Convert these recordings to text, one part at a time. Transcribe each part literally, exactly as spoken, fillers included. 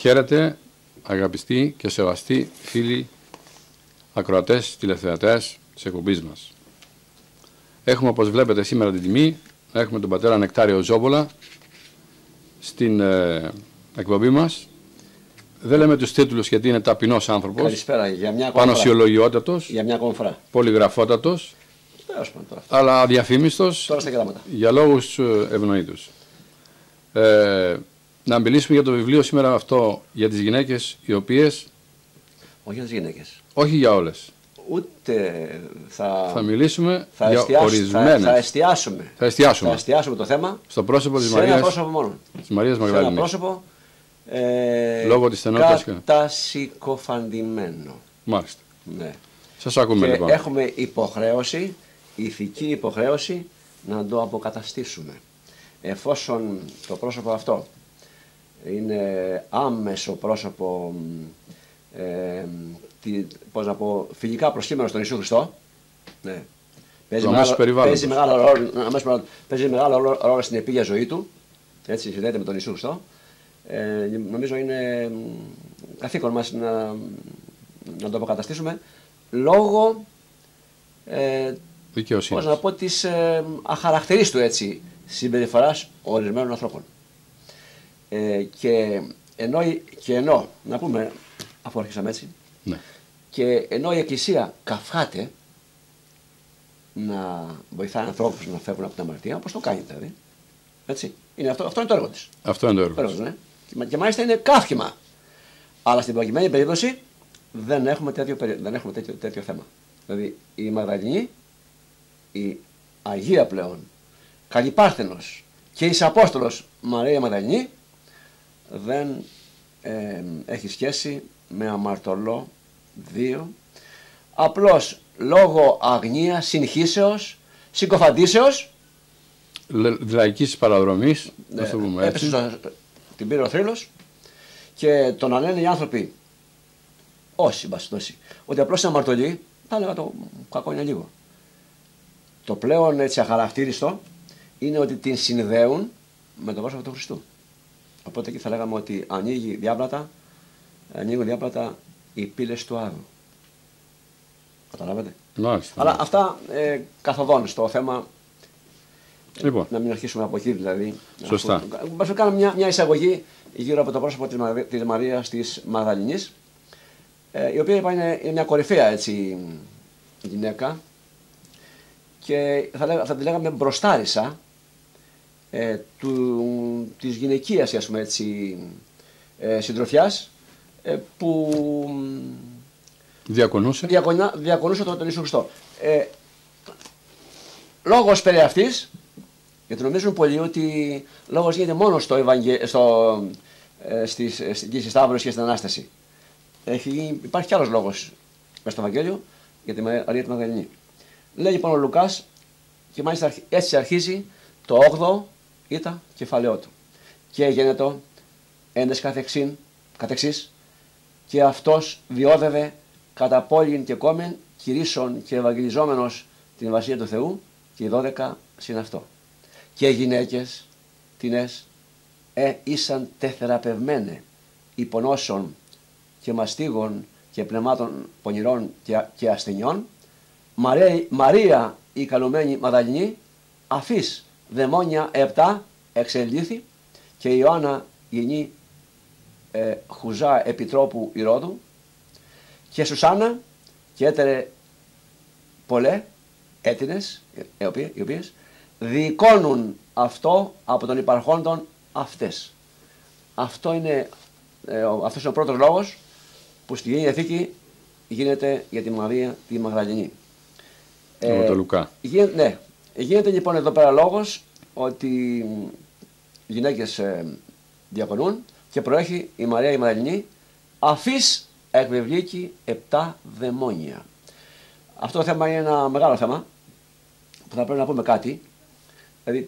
Χαίρετε, αγαπητοί και σεβαστοί φίλοι, ακροατές, τηλεθεατές της εκπομπής μας. Έχουμε, όπως βλέπετε, σήμερα την τιμή να έχουμε τον πατέρα Νεκτάριο Ζόβολα στην ε, εκπομπή μας. Δεν λέμε τους τίτλους γιατί είναι ταπεινός άνθρωπος. Καλησπέρα, για μια ακόμα πανωσιολογιότατος, για μια ακόμα φορά. πολυγραφότατος, αλλά αδιαφήμιστος για λόγους ευνοήτους. Ε, να μιλήσουμε για το βιβλίο σήμερα αυτό για τις γυναίκες οι οποίες... Όχι για τις γυναίκες. Όχι για όλες. Ούτε θα... Θα μιλήσουμε θα για εστιάσ... ορισμένες. Θα, θα, εστιάσουμε. θα εστιάσουμε. Θα εστιάσουμε το θέμα στο πρόσωπο της σε Μαρίας, ένα πρόσωπο μόνο. Της Μαρίας Σε Μαγδαληνής. ένα πρόσωπο ε, λόγω της στενότητας. κατασυκοφαντημένο. Μάλιστα. Ναι. Σας ακούμε Και λοιπόν. έχουμε υποχρέωση, ηθική υποχρέωση, να το αποκαταστήσουμε. Εφόσον το πρόσωπο αυτό είναι άμεσο πρόσωπο, ε, τι, πώς να πω, φιλικά προσκύμενο στον Ιησού Χριστό, ναι. παίζει, μεγάλο, παίζει, μεγάλο ρόλο, παίζει μεγάλο ρόλο στην επίγεια ζωή του, έτσι συνδέεται με τον Ιησού Χριστό, ε, νομίζω είναι καθήκον μας να, να το αποκαταστήσουμε λόγω ε, πώς να πω, της ε, αχαρακτηρίστου έτσι συμπεριφοράς ορισμένων ανθρώπων. Ε, και, ενώ, και ενώ, να πούμε, αφού αρχίσαμε έτσι, ναι. και ενώ η Εκκλησία καυχάται να βοηθάει ανθρώπους να φεύγουν από την αμαρτία, όπως το κάνει δηλαδή. Έτσι. Είναι αυτό, αυτό είναι το έργο της. Αυτό είναι το έργο της. Ναι. Και μάλιστα είναι καύχημα. Αλλά στην προκειμένη περίπτωση δεν έχουμε τέτοιο, δεν έχουμε τέτοιο, τέτοιο θέμα. Δηλαδή η Μαγδαληνή, η Αγία πλέον, Καλυπάρθενος και εις Απόστολος Μαρία Μαγδαληνή δεν ε, έχει σχέση με αμαρτωλό δύο, απλώς λόγω αγνίας, συγχύσεως, συκοφαντήσεως, λαϊκής παραδρομής, ναι, το πούμε έτσι. Έπεσε στο, την πήρε ο θρύλος και τον ανένε οι άνθρωποι, όσοι μπαστώσει, ότι απλώς είναι αμαρτωλοί, θα έλεγα το κακό είναι λίγο. Το πλέον έτσι αχαρακτήριστο είναι ότι την συνδέουν με το πρόσωπο του Χριστού. Οπότε εκεί θα λέγαμε ότι ανοίγει διάπλατα, ανοίγουν διάπλατα οι πύλες του Άδου. Καταλάβετε. Μάλιστα. Αλλά αυτά ε, καθοδόν στο θέμα. Λοιπόν. Να μην αρχίσουμε από εκεί δηλαδή. Σωστά. Μας κάνουμε μια, μια εισαγωγή γύρω από το πρόσωπο της, Μα, της Μαρίας της Μαγδαληνής, ε, η οποία είπα, είναι, είναι μια κορυφαία έτσι γυναίκα και θα, λέγα, θα τη λέγαμε μπροστάρισα ε, του, της γυναικείας, ας πούμε έτσι, ε, συντροφιάς ε, που διακονούσε, διακονα, διακονούσε τον, τον Ιησού Χριστό. Ε, λόγος περί αυτής, γιατί νομίζουν πολλοί ότι λόγος γίνεται μόνο στο Ευαγγε... στο, ε, στις, στη Σταύρωση και στην Ανάσταση. Έχει, υπάρχει κι άλλος λόγος μέσα στο Ευαγγέλιο για τη Μαρία τη Μαγδαληνή. Λέει λοιπόν ο Λουκάς, και μάλιστα έτσι αρχίζει το όγδοο ήτα κεφαλαίο του. Και έγινε το έντες καθεξήν, καθεξής, και αυτός διόδευε κατά πόλην και κόμεν, κηρύσσον και ευαγγελιζόμενος την βασιλεία του Θεού, και οι δώδεκα συν αυτό. Και οι γυναίκες τινές ε, ήσαν τεθεραπευμένε υπονόσων και μαστίγων και πνευμάτων πονηρών και, και ασθενειών. Μαρία, Μαρία η καλουμένη Μαγδαληνή αφής δαιμόνια επτά εξελίθη, και η Ιωάννα γεννή ε, Χουζά επιτρόπου Ηρώδου, και Σουσάννα και έτερε πολλέ έτινες οι οποίες, οι οποίες διοικώνουν αυτό από τον υπαρχόντων αυτές. Αυτό είναι, ε, αυτός είναι ο πρώτος λόγος που στη Καινή Διαθήκη γίνεται για τη Μαρία τη Μαγδαληνή. Ε, το Λουκά. Γίνεται, ναι, γίνεται λοιπόν εδώ πέρα λόγος ότι οι γυναίκες ε, διακονούν και προέχει η Μαρία η Μαγδαληνή αφής εκβεβλίκη επτά δαιμόνια. Αυτό το θέμα είναι ένα μεγάλο θέμα που θα πρέπει να πούμε κάτι. Δηλαδή,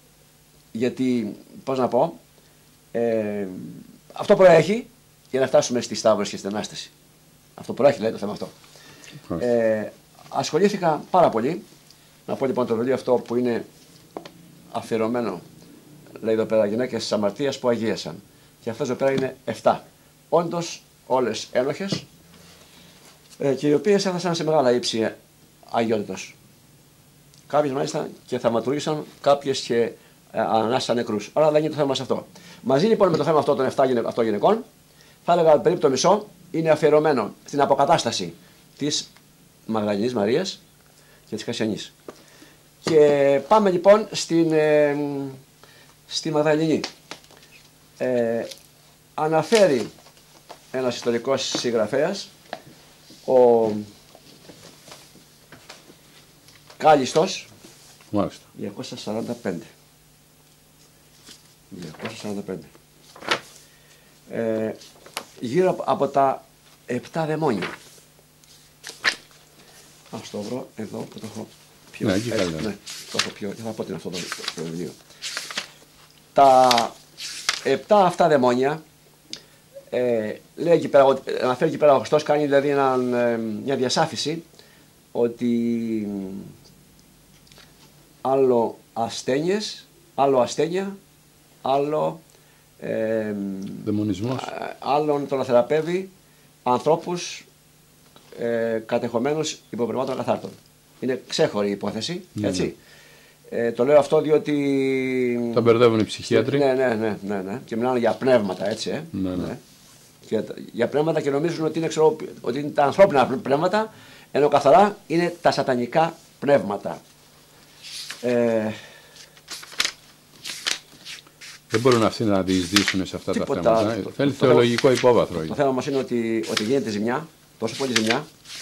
γιατί, πώς να πω, ε, αυτό προέχει για να φτάσουμε στη Σταύρωση και στην Ανάσταση. Αυτό προέχει, λέει, το θέμα αυτό. Ε, ασχολήθηκα πάρα πολύ. Να πω λοιπόν το βιβλίο αυτό που είναι αφιερωμένο, λέει εδώ πέρα, γυναίκες της αμαρτίας που αγίασαν. Και αυτές εδώ πέρα είναι επτά. όντως όλες ένοχες ε, και οι οποίες έφτασαν σε μεγάλα ύψη αγιότητος. Κάποιες μάλιστα και θαυματουργήσαν, κάποιες και ε, ανάστησαν νεκρούς. Αλλά δεν είναι το θέμα σε αυτό. Μαζί λοιπόν με το θέμα αυτό των επτά γυναικών, γυναικών, θα έλεγα περίπου το μισό είναι αφιερωμένο στην αποκατάσταση της Μαγδαληνής Μαρίας και της Κασιανής. Και πάμε λοιπόν στην, ε, στη Μαγδαληνή. Ε, αναφέρει ένας ιστορικός συγγραφέας, ο Κάλιστος, Μάλιστα. διακόσια σαράντα πέντε. διακόσια σαράντα πέντε. Ε, γύρω από τα επτά δαιμόνια. Ας το βρω εδώ που το έχω πιο... Ναι, εκεί έτσι, καλά. ναι, το έχω πιο... θα πω τι είναι αυτό το, το βιβλίο. Τα επτά αυτά δαιμόνια, ε, λέει εκεί πέρα, αναφέρει εκεί πέρα ο Χριστός, κάνει δηλαδή ένα, μια διασάφηση ότι άλλο ασθένειες, άλλο ασθένεια, άλλο ε, Δαιμονισμός. άλλον τον θεραπεύει ανθρώπους ε, κατεχομένους υποπνευμάτων ακαθάρτων. Είναι ξέχωρη η υπόθεση, Ναι, έτσι. Ναι. Ε, το λέω αυτό διότι... Τα μπερδεύουν οι ψυχίατροι. Ναι, ναι, ναι, ναι, ναι. Και μιλάνε για πνεύματα, έτσι. Ε. Ναι, ναι. Ναι. Και, για πνεύματα και νομίζουν ότι είναι, ξέρω, ότι είναι τα ανθρώπινα πνεύματα, ενώ καθαρά είναι τα σατανικά πνεύματα. Ε, Δεν μπορούν αυτοί να διεισδύσουν σε αυτά Τίποτα. τα θέματα. Το- Θέλει το- θεολογικό υπόβαθρο. το θέμα όμως είναι ότι, ότι γίνεται ζημιά, τόσο πολύ ζημιά,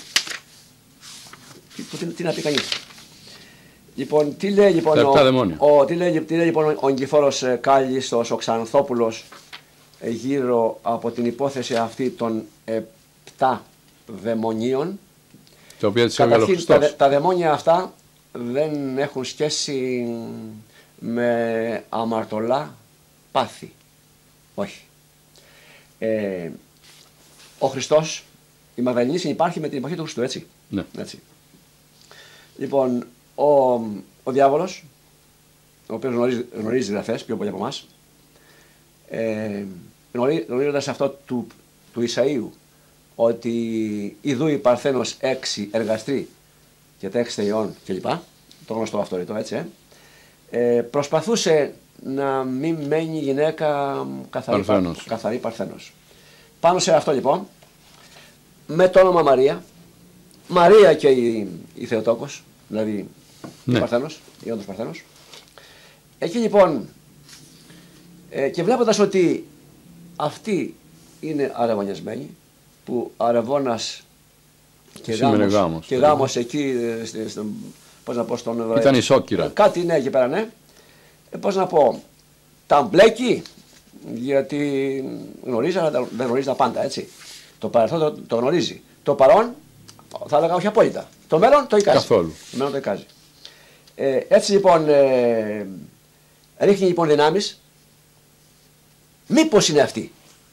τι, τι, τι να πει κανείς. Λοιπόν, τι λέει λοιπόν, Τα επτά ο, δαιμόνια. ο, τι λέει, τι λέει, λοιπόν ο Νικηφόρος ε, Κάλλιστος, ο Ξανθόπουλος, ε, γύρω από την υπόθεση αυτή των επτά δαιμονίων. Τα οποία τις έβγαλε ο Καταρχήν, τα, Χριστός. δε- τα δαιμόνια αυτά δεν έχουν σχέση με αμαρτωλά πάθη. Όχι. Ε, ο Χριστός, η Μαγδαληνή συνυπάρχει με την εποχή του Χριστού, έτσι. Ναι. έτσι. Λοιπόν, ο, ο διάβολος, ο οποίος γνωρίζει, γνωρίζει γραφές πιο πολύ από εμάς, ε, γνωρί, γνωρίζοντας αυτό του, του Ισαΐου, ότι ιδού η Παρθένος έξι εργαστρή και τα έξι θεϊών κλπ. Το γνωστό αυτό ρητό, έτσι. Ε. Ε, προσπαθούσε να μην μένει γυναίκα καθαρή Παρθένος. καθαρή Παρθένος. Πάνω σε αυτό λοιπόν, με το όνομα Μαρία, Μαρία και η, η Θεοτόκος, δηλαδή Ναι. η Παρθένος, η όντως Παρθένος. Εκεί λοιπόν, ε, και βλέποντας ότι αυτή είναι αραβωνιασμένη, που αραβώνας και Σήμαινε γάμος, γάμος, και δηλαδή. γάμος εκεί, ε, στη- στον- πώς να πω, στον Εβραίο. Ήταν ισόκυρα. Κάτι ναι, εκεί πέρα ναι. Ε, πώς να πω, τα μπλέκει, γιατί γνωρίζει, αλλά τα- δεν γνωρίζει τα πάντα, έτσι. Το παρελθόν το, το γνωρίζει. Το παρόν, θα έλεγα όχι απόλυτα. Το μέλλον το εικάζει. Καθόλου. Το μέλλον το εικάζει. Ε, έτσι λοιπόν, ε, ρίχνει λοιπόν δυνάμεις. Μήπως είναι αυτή.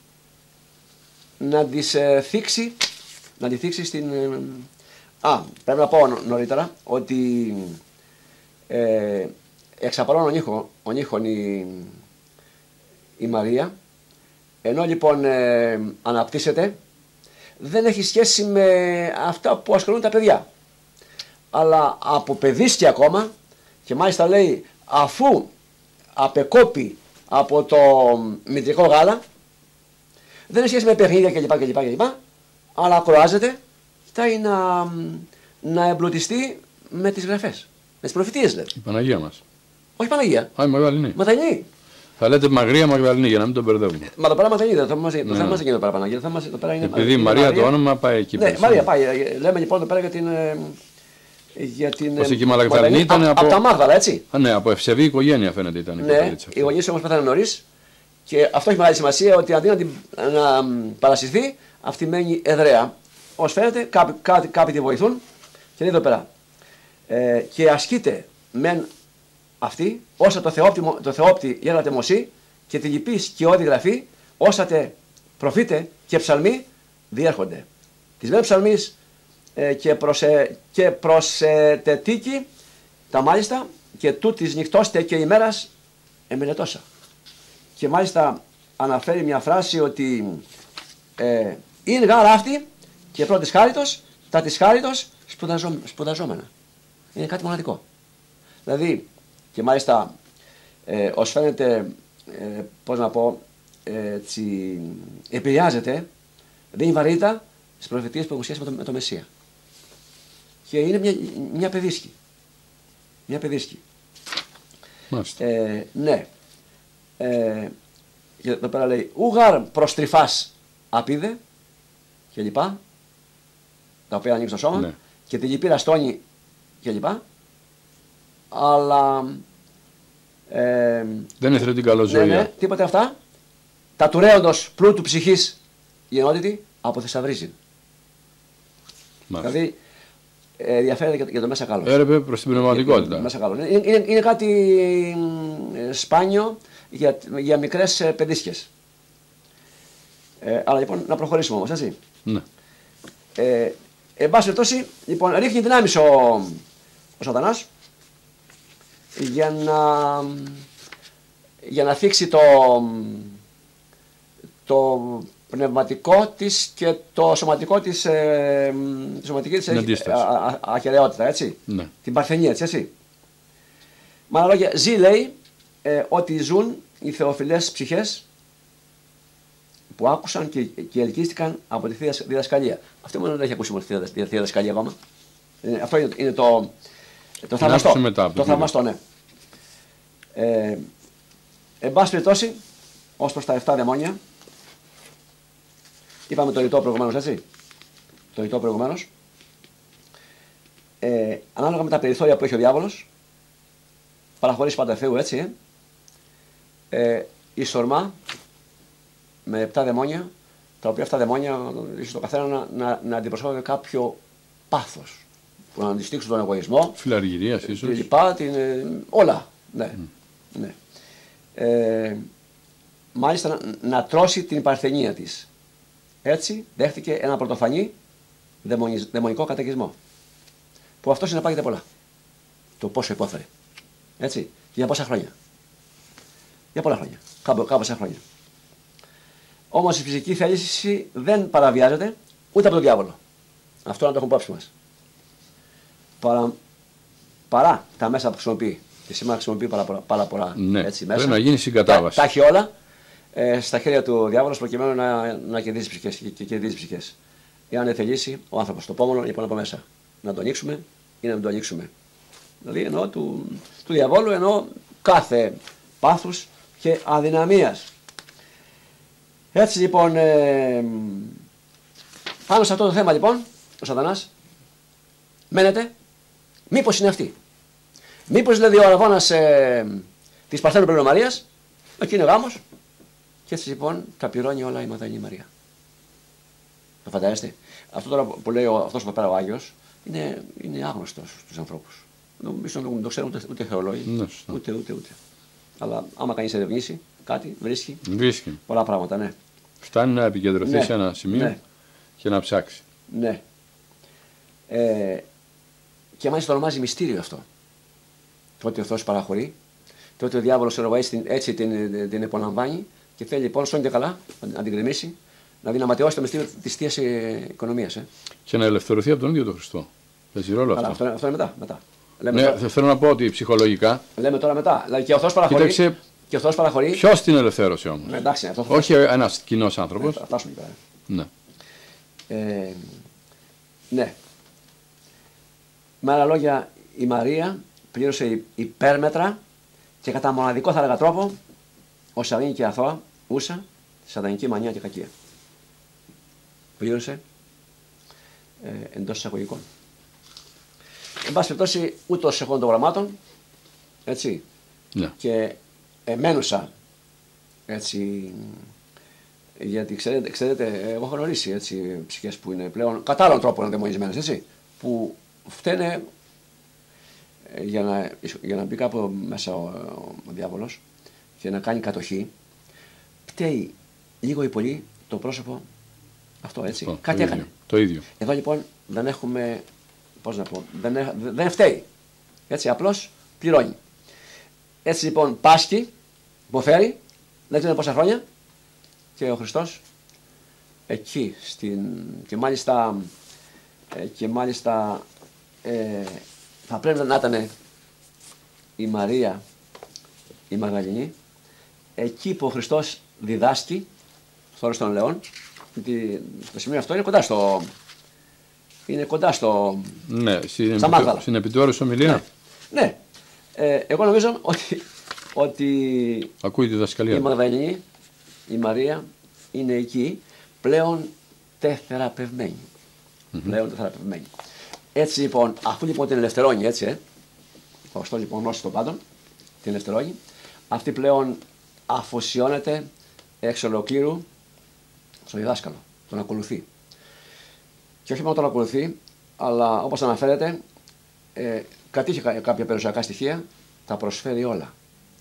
Να τις ε, θίξει, να τη θίξει στην... ε, α, πρέπει να πω νω- νωρίτερα ότι ε, εξαπαρών ονείχων, ονείχων η, η Μαρία, ενώ λοιπόν ε, αναπτύσσεται, δεν έχει σχέση με αυτά που ασχολούν τα παιδιά. Αλλά από παιδίσκη ακόμα, και μάλιστα λέει αφού απεκόπη από το μητρικό γάλα, δεν έχει σχέση με παιχνίδια κλπ. κλπ, κλπ αλλά ακροάζεται, φτάνει να, να εμπλουτιστεί με τις γραφές, με τις προφητείες δηλαδή. Η Παναγία μας. Όχι Παναγία, Α, η Μαγδαληνή. Μαγδαληνή. Θα λέτε Μαγρία Μαγδαληνή για να μην τον μπερδεύουμε. Μα το πέρα Μαγδαληνή, το θέμα μας το Ναι. θέμα μας δεν είναι το πέρα Παναγία, το θέμα μας εδώ πέρα είναι. Επειδή η είναι Μαρία το όνομα πάει εκεί. Ναι, περισσότερο. Μαρία πάει. Λέμε λοιπόν εδώ πέρα για την. ε, Για την Πως ε, εκεί η Μαγδαληνή ήταν από... από- τα Μάγδαλα, έτσι. Α, ναι, από ευσεβή οικογένεια φαίνεται ήταν η Ναι, κοπελίτσα οι αυτή. γονείς όμως πέθαναν νωρίς και αυτό έχει μεγάλη σημασία ότι αντί να, την, να μ, παρασυρθεί, αυτή μένει εδραία. Ως φαίνεται, κάποιοι, κάποιοι, κάποιοι τη βοηθούν και λέει εδώ πέρα. Ε, και ασκείται μεν αυτή, όσα το θεόπτη, το θεόπτη γέρατε μωσή και τη λυπής και όδη γραφή, όσατε προφήτε και ψαλμοί διέρχονται. Της μεν ψαλμής ε, και, προσε, και προσετετήκη τα μάλιστα και τούτης νυχτώστε και ημέρας εμελετώσα. Και μάλιστα αναφέρει μια φράση ότι Ε, είναι γάρα αυτή και πρώτης χάριτος, τα της χάριτος σπουδαζό, σπουδαζόμενα. Είναι κάτι μοναδικό. Δηλαδή, και μάλιστα, ε, ως φαίνεται, ε, πώς να πω, ε, τσι, επηρεάζεται, δίνει βαρύτητα στις προφητείες που έχουν σχέση με το, με το Μεσσία. Και είναι μια, μια παιδίσκη. Μια παιδίσκη. Ε, ναι. Ε, και εδώ πέρα λέει, ουγαρ προστριφάς απίδε και λοιπά, τα οποία ανοίξουν το σώμα, ναι. Και τη λυπήρα στόνη και λοιπά, αλλά ε, δεν ήθελε την καλοζωία. Ναι, ναι, τίποτε αυτά. Τα του ρέοντος πλούτου ψυχής η ενότητη αποθυσαυρίζει. Δηλαδή ε, ενδιαφέρεται για το μέσα καλό. Έρεπε προς την πνευματικότητα. Μέσα καλό. Είναι, είναι, είναι κάτι ε, σπάνιο για, για μικρές ε, παιδίσκες. Ε, αλλά λοιπόν να προχωρήσουμε όμως, έτσι. Ναι. Ε, εν πάση περιπτώσει, λοιπόν, ρίχνει δυνάμεις ο, ο Σατανάς για να, για να θίξει το, το πνευματικό της και το σωματικό της, ε, τη σωματική της ακεραιότητα, έτσι. Ναι. Την παρθενία, έτσι, έτσι. Με άλλα λόγια, ζει, λέει, ε, ότι ζουν οι θεοφιλές ψυχές που άκουσαν και, και ελκύστηκαν από τη Θεία Διδασκαλία. Αυτό μόνο δεν έχει ακούσει μόνο τη Θεία Διδασκαλία ακόμα. Ε, αυτό είναι, είναι το, το θαυμαστό. Μετά, το θαυμαστό, ναι. Ε, εν πάση περιπτώσει, ως προς τα επτά δαιμόνια, είπαμε το ρητό προηγουμένως, έτσι. Το ρητό προηγουμένως. Ε, ανάλογα με τα περιθώρια που έχει ο διάβολος, παραχωρήσει πάντα Θεού, έτσι, ε, ε, η σορμά με επτά δαιμόνια, τα οποία αυτά δαιμόνια ίσως το καθένα να, να, να αντιπροσώπευε κάποιο πάθος που να αντιστήξουν τον εγωισμό, φιλαργυρίας ίσως, και λοιπά, την, ε, όλα. Ναι. Mm. Ναι. Ε, μάλιστα να, να τρώσει την παρθενία της. Έτσι δέχτηκε ένα πρωτοφανή δαιμονι, δαιμονικό καταιγισμό. Που αυτό συνεπάγεται πολλά. Το πόσο υπόφερε. Έτσι. Για πόσα χρόνια. Για πολλά χρόνια. Κάμποσα χρόνια. Όμως η φυσική θέληση δεν παραβιάζεται ούτε από τον διάβολο. Αυτό να το έχουμε υπόψη μας. Παρά, παρά τα μέσα που χρησιμοποιεί. Και σήμερα χρησιμοποιεί πάρα, πάρα πολλά, ναι, έτσι, μέσα. Πρέπει να γίνει συγκατάβαση. Τα, τα έχει όλα ε, στα χέρια του διάβολου προκειμένου να, να κερδίσει ψυχές και, και κερδίζει ψυχές. Εάν δεν θελήσει ο άνθρωπος το πόμονο λοιπόν από μέσα. Να το ανοίξουμε ή να μην το ανοίξουμε. Δηλαδή εννοώ του, του διαβόλου, εννοώ κάθε πάθους και αδυναμίας. Έτσι λοιπόν, ε, πάνω σε αυτό το θέμα λοιπόν, ο Σατανάς μένεται, μήπως είναι αυτή. Μήπως δηλαδή ο αραβώνας ε, της Παρθένου Πληρομαρίας, εκεί είναι ο γάμος, και έτσι λοιπόν τα πληρώνει όλα η Μαδαληνή Μαρία. Το φαντάζεστε. Αυτό τώρα που λέει ο, αυτός που πέρα ο Άγιος είναι, είναι άγνωστος στους ανθρώπους. Νομίζω δεν το ξέρουν ούτε, ούτε θεολόγοι, ναι, ούτε, ούτε, ούτε. Αλλά άμα κανείς ερευνήσει κάτι, βρίσκει, βρίσκει πολλά πράγματα, ναι. Φτάνει να επικεντρωθεί ναι, σε ένα σημείο, ναι, και να ψάξει. Ναι. Ε, και μάλιστα το ονομάζει μυστήριο αυτό. Το ότι ο Θεός παραχωρεί, το ότι ο διάβολος έτσι, έτσι την, την, την επαναλαμβάνει και θέλει λοιπόν σώνει και καλά να την γκρεμίσει, να δυναματιώσει το μυστήριο της θείας οικονομίας. Ε. Και να ελευθερωθεί από τον ίδιο τον Χριστό. Παίζει ρόλο αυτό. αυτό. Αυτό είναι μετά. μετά. Λέμε ναι, τώρα... θέλω να πω ότι ψυχολογικά. Λέμε τώρα μετά. Δηλαδή και ο Θεός παραχωρεί. Κοίταξε... Και ο Θεός παραχωρεί. Ποιος την ελευθέρωσε όμως. Ναι, εντάξει, αυτό θα... Όχι ένας κοινός άνθρωπος. Ναι, θα φτάσουμε εκεί πέρα. Ναι. Ε, ναι. Με άλλα λόγια, η Μαρία πλήρωσε υπέρμετρα και κατά μοναδικό θα έλεγα τρόπο ως αγνή και αθώα ούσα τη σατανική μανία και κακία. Πλήρωσε ε, εντός εισαγωγικών. Εν πάση περιπτώσει, ούτως εγώ των πραγμάτων, έτσι, ναι, και εμένουσα, έτσι, γιατί ξέρετε, ξέρετε, εγώ έχω γνωρίσει, έτσι, ψυχές που είναι πλέον κατά άλλων τρόπων δαιμονισμένες, έτσι, που φταίνε για να, για να μπει κάπου μέσα ο, ο διάβολος και να κάνει κατοχή, φταίει λίγο ή πολύ το πρόσωπο αυτό, έτσι, αυτό, κάτι το έκανε. Ίδιο, το ίδιο. Εδώ λοιπόν δεν έχουμε, πώς να πω, δεν, δεν φταίει, έτσι, απλώς πληρώνει. Έτσι λοιπόν πάσχει, υποφέρει, δεν ξέρω πόσα χρόνια και ο Χριστός εκεί, στην, και μάλιστα, ε, και μάλιστα ε, θα πρέπει να ήταν η Μαρία, η Μαγδαληνή, εκεί που ο Χριστός διδάσκει, στο Όρος των Λεών, γιατί το σημείο αυτό είναι κοντά στο, είναι κοντά στο, ναι, στην, στα Μάγδαλα. Στην επιτόρους ομιλία. Ναι, ναι. Ε, εγώ νομίζω ότι, ότι ακούει τη διδασκαλία. Η Μαγδαληνή, η Μαρία είναι εκεί πλέον τεθεραπευμένη. Mm-hmm. Πλέον τεθεραπευμένη. Έτσι λοιπόν, αφού λοιπόν την ελευθερώνει, έτσι, ε, αυτό λοιπόν γνώση των πάντων, την ελευθερώνει, αυτή πλέον αφοσιώνεται εξ ολοκλήρου στον διδάσκαλο, τον ακολουθεί. Και όχι μόνο τον ακολουθεί, αλλά όπως αναφέρεται, ε, κρατήσει κάποια περιουσιακά στοιχεία, τα προσφέρει όλα.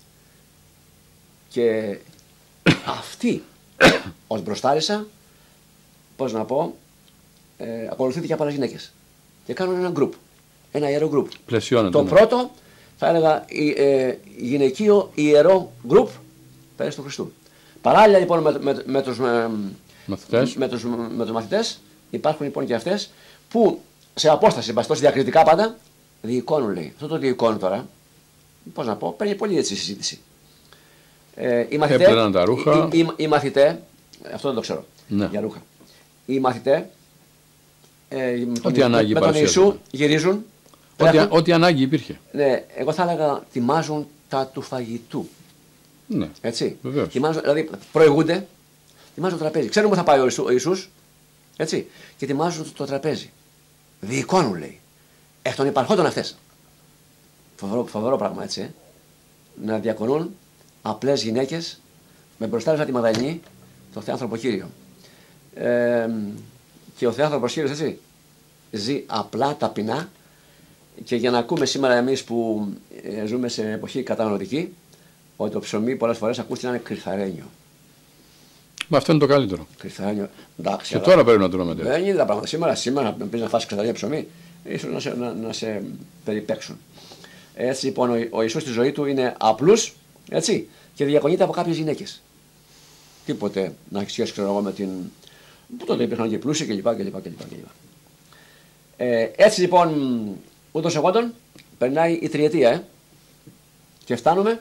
Και αυτή ως μπροστάρισα, πώς να πω, ε, ακολουθείται και από άλλες γυναίκες. Και κάνουν ένα γκρουπ, ένα ιερό γκρουπ. Το ναι. πρώτο, θα έλεγα, ε, γυναικείο ιερό γκρουπ πέρυσι του Χριστού. Παράλληλα λοιπόν με, με, με, τους, με, μαθητές. με, τους, με τους μαθητές υπάρχουν λοιπόν και αυτές που σε απόσταση, μπαστός διακριτικά πάντα, διεικώνουν λέει. Αυτό το διεικώνουν τώρα, πώς να πω, παίρνει πολύ έτσι η συζήτηση. Ε, οι μαθητές, έπαιρναν τα ρούχα. Οι, οι, οι μαθητές, αυτό δεν το ξέρω, ναι. για ρούχα. Οι μαθητές, ε, με τον, ό,τι ανάγκη με τον Ιησού γυρίζουν. Ό,τι, ό,τι ανάγκη υπήρχε. Ναι, εγώ θα έλεγα τιμάζουν τα του φαγητού. Ναι, έτσι. Τιμάζουν, δηλαδή προηγούνται, τιμάζουν το τραπέζι. Ξέρουμε που θα πάει ο, Ιησού, ο Ιησούς, έτσι, και τιμάζουν το, το τραπέζι. Διεικώνουν λέει. Εκ των υπαρχόντων αυτές. Φοβερό, φοβερό πράγμα έτσι. Ε. Να διακονούν απλές γυναίκες με μπροστάρισα τη Μαγδαληνή, το Θεάνθρωπο Κύριο. Ε, και ο Θεάνθρωπος Κύριος έτσι ζει απλά, ταπεινά, και για να ακούμε σήμερα εμείς που ε, ζούμε σε εποχή καταναλωτική, ότι το ψωμί πολλές φορές ακούστηκε να είναι κρυθαρένιο. Μα αυτό είναι το καλύτερο. Κρυθαρένιο. Εντάξει, και αλλά... τώρα πρέπει να τρώμε τέτοιο. Δεν είναι τα πράγματα. Σήμερα, σήμερα να πει να φας κρυθαρένιο ψωμί, ίσως να σε, να, να σε περιπέξουν. Έτσι λοιπόν ο, ο Ιησούς στη ζωή του είναι απλούς, έτσι, και διακονείται από κάποιες γυναίκες. Τίποτε να έχει σχέση, ξέρω εγώ, με την. Που τότε υπήρχαν και πλούσιοι κλπ. κλπ, κλπ, κλπ. Ε, έτσι λοιπόν, ούτως εγόντων, περνάει η τριετία, ε, και φτάνουμε.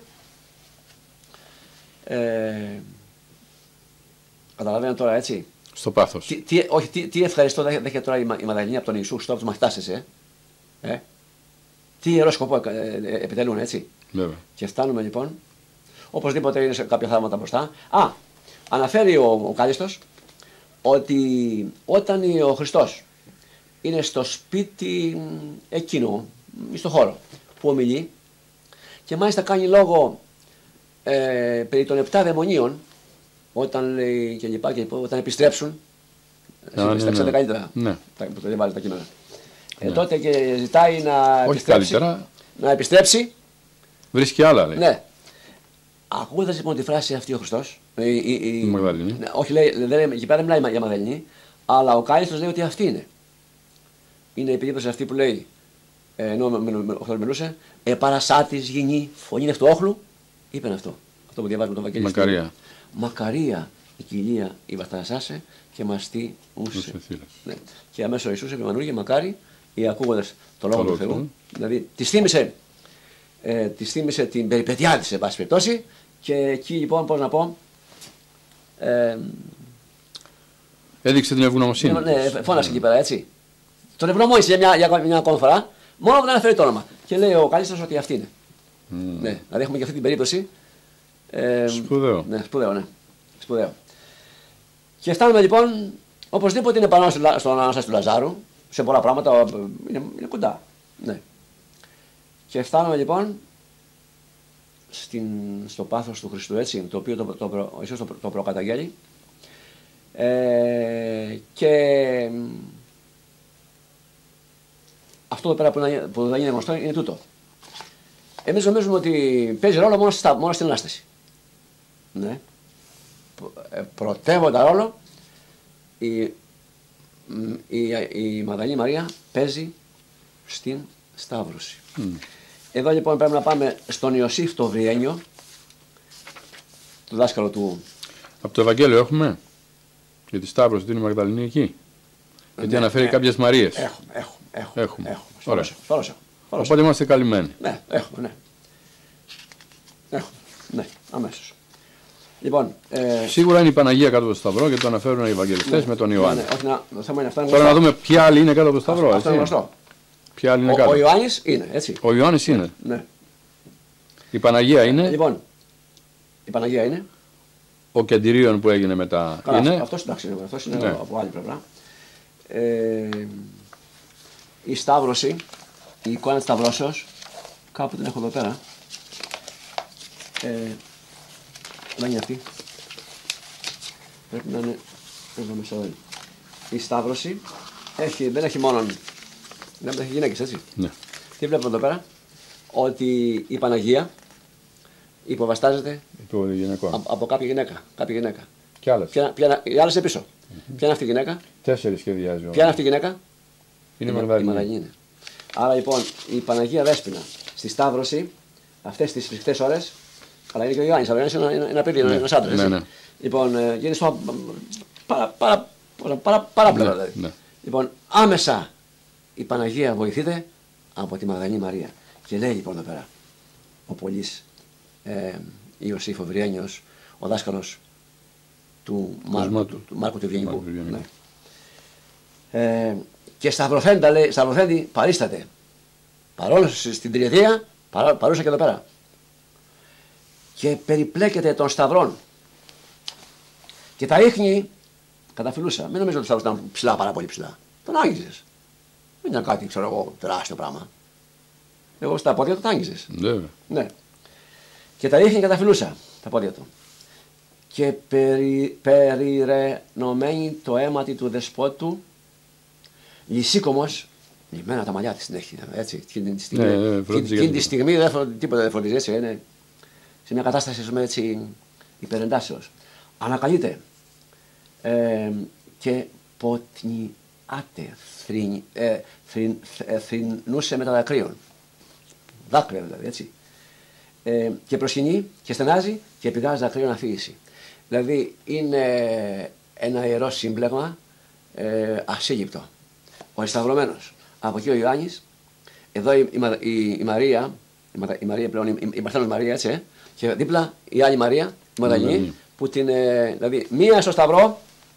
Ε, καταλαβαίνω τώρα έτσι. Στο πάθος. Τι, τι, όχι, τι, τι ευχαριστώ δέχεται τώρα η, η Μαγδαληνή από τον Ιησού, στο από τους μαθητάς της, ε. ε. Τι ιερό σκοπό ε, ε, ε, επιτελούν, έτσι. Βέβαια. Και φτάνουμε λοιπόν. Οπωσδήποτε είναι σε κάποια θαύματα μπροστά. Α, αναφέρει ο, ο Κάλιστος ότι όταν ο Χριστός είναι στο σπίτι εκείνο, στο χώρο που ομιλεί, και μάλιστα κάνει λόγο ε, περί των επτά δαιμονίων, όταν λέει και λοιπά και λοιπά, όταν επιστρέψουν, ναι, στα ναι, ναι. καλύτερα, ναι. που το διαβάζει τα κείμενα. Ναι. Ε, τότε και ζητάει να όχι επιστρέψει, καλύτερα. να επιστρέψει. Βρίσκει άλλα, λέει. Ναι. Ακούγοντας λοιπόν τη φράση αυτή ο Χριστός, η, η, η, η Μαγδαληνή. Ναι, όχι, λέει, λέει, εκεί πέρα δεν μιλάει για Μαγδαληνή, αλλά ο Κάλιστος λέει ότι αυτή είναι. Είναι η περίπτωση αυτή που λέει, ενώ ο Χριστός μιλούσε, επαρασάτης γυνή φωνή αυτοόχλου, είπε αυτό. Αυτό που διαβάζουμε το Βαγγέλιο. Μακαρία. Μακαρία η κοιλία η βαστανασάσε και μαστή ούσε. Ναι. Και αμέσως ο Ιησούς επιμανούργησε μακάρι οι ακούγοντες το λόγο του Θεού. Δηλαδή τη θύμισε, ε, της θύμισε την περιπετειά της, σε πάση περιπτώσει, και εκεί λοιπόν, πώς να πω. Ε, έδειξε την ευγνωμοσύνη. Ναι, ναι, φώνασε εκεί πέρα, έτσι. Τον ευγνωμόνησε για μια, για μια ακόμη φορά, μόνο που δεν αναφέρει το όνομα. Και λέει ο Κάλιστος ότι αυτή είναι. Mm. Ναι, δηλαδή έχουμε και αυτή την περίπτωση. Ε, σπουδαίο. Ναι, σπουδαίο, ναι. Σπουδαίο. Και φτάνουμε λοιπόν, οπωσδήποτε είναι πάνω στον Ανάσταση του Λαζάρου, σε πολλά πράγματα είναι, είναι κοντά. Ναι. Και φτάνουμε λοιπόν στην, στο πάθος του Χριστού, έτσι, το οποίο το, το, το, ίσως το, το προκαταγγέλει. Ε, και αυτό εδώ πέρα που, είναι, που δεν είναι γνωστό είναι τούτο. Εμείς νομίζουμε ότι παίζει ρόλο μόνο, στα, μόνο στην Ανάσταση. Ναι. Πρωτεύοντα ρόλο η, η, η Μαγδαληνή Μαρία παίζει στην Σταύρωση. Mm. Εδώ λοιπόν πρέπει να πάμε στον Ιωσήφ το Βριένιο, του δάσκαλο του. Από το Ευαγγέλιο έχουμε Για τη Σταύρωση είναι η Μαγδαληνή εκεί. Γιατί ναι, αναφέρει ναι. κάποιες Μαρίες. Έχουμε, έχουμε. έχουμε, Έχουμε. έχουμε. Ωραία. Σφαρός έχω. Οπότε είμαστε καλυμμένοι. Ναι, έχουμε, ναι. Έχουμε, ναι, αμέσως. Λοιπόν, ε, Σίγουρα είναι η Παναγία κάτω από το Σταυρό γιατί το αναφέρουν οι Ευαγγελιστές ναι, με τον ναι, Ιωάννη. ναι, όχι, να, το θέμα είναι αυτά. Τώρα να δούμε ποια άλλη είναι κάτω από το Σταυρό. Αυτό, αυτό είναι γνωστό. Ποια άλλη είναι Ο, κάτω. ο Ιωάννης είναι, έτσι. Ο Ιωάννης είναι. Ναι. Η Παναγία είναι. Λοιπόν, η Παναγία είναι. Ο Κεντηρίων που έγινε μετά Καλά, είναι. αυτός εντάξει, είναι, αυτός είναι Ναι. από άλλη πλευρά. Ε, η Σταύρωση, η εικόνα της Σταυρώσεως, κάπου την έχω εδώ πέρα. Ε, δεν είναι αυτή. Πρέπει να είναι εδώ μέσα εδώ. Η Σταύρωση έχει, δεν έχει μόνο. Δεν έχει γυναίκες, έτσι. Ναι. Τι βλέπουμε εδώ πέρα, ότι η Παναγία υποβαστάζεται Το γυναικό. από, από κάποια γυναίκα. Κάποια γυναίκα. Κι άλλες. Ποια, ποια, οι άλλες είναι πίσω. Mm-hmm. Ποια είναι αυτή η γυναίκα, Τέσσερις σχεδιάζει ο. ποια είναι αυτή η γυναίκα, Είναι η η Μαγδαληνή. Μαγδαληνή. Άρα λοιπόν η Παναγία Δέσποινα στη Σταύρωση, αυτές τις φρικτές ώρες, αλλά είναι και ο Ιωάννης, αλλά είναι ένα, ένα παιδί, Ναι. ένας άντρας. Ναι, έτσι. ναι. Λοιπόν, ε, γίνει στο παρα, παρα, παρα, παρα, παράπλευρα Ναι, δηλαδή. ναι. Λοιπόν, άμεσα η Παναγία βοηθείται από τη Μαγδαληνή Μαρία. Και λέει λοιπόν εδώ πέρα ο Πολύς ε, Ιωσήφ ο Βριένιος, ο δάσκαλος του Μάρκου του, του, Μάρκου του Ευγενικού. Ναι. Ε, και σταυρωθέντα λέει, σταυρωθέντη παρίσταται. Παρόλο στην τριετία, παρά, παρούσα και εδώ πέρα. Και περιπλέκεται των σταυρών. Και τα ίχνη καταφυλούσα. Μην νομίζω ότι ο σταυρός ήταν ψηλά, πάρα πολύ ψηλά. Τον άγγιζες. Δεν ήταν κάτι, ξέρω εγώ, τεράστιο πράγμα. Εγώ στα πόδια του τα άγγιζες. Βέβαια. Ναι. Και τα ίχνη καταφυλούσα τα πόδια του. Και περι, περιρενωμένη το αίμα του δεσπότου, λυσίκομος, λυμμένα τα μαλλιά της την έχει, έτσι, εκείνη τη στιγμή, Ναι, ναι, εκείνη, φρόντιζε εκείνη για τη στιγμή δεν φροντίζει, τίποτα δεν φροντίζει, έτσι, είναι σε μια κατάσταση ας πούμε, έτσι, υπερεντάσεως. Ανακαλείται ε, και ποτνιάται, θρην, ε, θρην, ε, θρηνούσε με τα δακρύων, δάκρυα δηλαδή, έτσι. Ε, και προσκυνεί και στενάζει και πηγάζει δακρύων αφήγηση. Δηλαδή είναι ένα ιερό σύμπλεγμα ε, ασύγυπτο. Ο Σταυρωμένος. Από εκεί ο Ιωάννης, εδώ η, η, η, η Μαρία, η, η Μαρία πλέον, η, η Παρθένος Μαρία, έτσι, ε, και δίπλα η άλλη Μαρία, η Μαγδαληνή, mm. που την, ε, δηλαδή μία στο Σταυρό,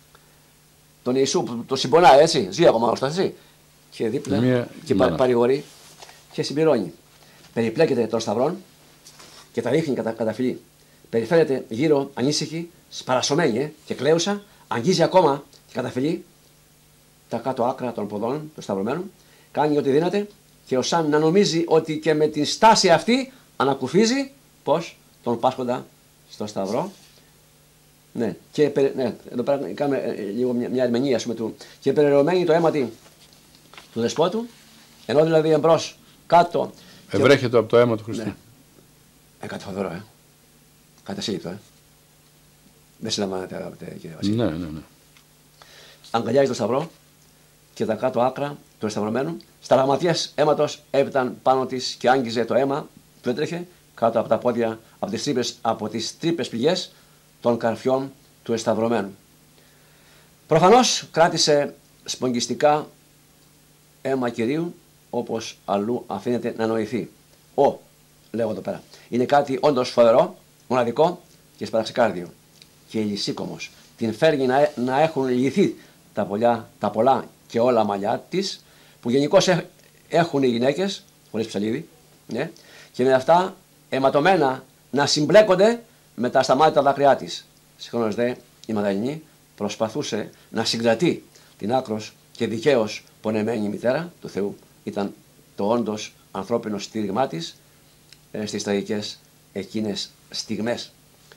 τον Ιησού που το συμπονάει, έτσι, ζει ακόμα ωστόσο, έτσι, και δίπλα Μία, και πα, παρηγορεί και συμπληρώνει. Περιπλέκεται των Σταυρών και τα ρίχνει κατά, κατά φυλή. Περιφέρεται γύρω ανήσυχη, σπαρασωμένη ε, και κλαίουσα, αγγίζει ακόμα και καταφυλεί τα κάτω άκρα των ποδών των σταυρωμένων, κάνει ό,τι δύναται και ως αν να νομίζει ότι και με την στάση αυτή ανακουφίζει πως τον πάσχοντα στο σταυρό. Ναι, και ναι, εδώ πέρα κάνουμε ε, λίγο μια, μια ερμηνεία του. Και περιερωμένη το αίμα του δεσπότου, ενώ δηλαδή εμπρός κάτω. Ευρέχεται και... από το αίμα του Χριστού. Ναι. Ε, κάτι φοβερό, ε. Κάτι ασύλληπτο, ε. Δεν συλλαμβάνεται, αγαπητέ κύριε Βασίλη. Ναι, ναι, ναι. Αγκαλιάζει το σταυρό και τα κάτω άκρα του σταυρωμένου. Σταλαγματιές αίματος έπιταν πάνω της και άγγιζε το αίμα που έτρεχε κάτω από τα πόδια, από τις τρύπες, από τις τρύπες πηγές των καρφιών του εσταυρωμένου. Προφανώς κράτησε σπογγιστικά αίμα Κυρίου, όπως αλλού αφήνεται να νοηθεί. Ο, λέω εδώ πέρα, είναι κάτι όντως φοβερό, μοναδικό και σπαραξικάρδιο. Και λυσίκομος την φέρνει να, να έχουν λυθεί τα, πολλιά, τα πολλά και όλα μαλλιά της, που γενικώς έχουν οι γυναίκες, χωρίς ψαλίδι, ναι, και με αυτά αιματωμένα να συμπλέκονται με τα ασταμάτητα δάκρυά της. Συγχρόνως δε η Μαγδαληνή προσπαθούσε να συγκρατεί την άκρος και δικαίως πονεμένη μητέρα του Θεού. Ήταν το όντως ανθρώπινο στήριγμά της ε, στις τραγικές εκείνες στιγμές.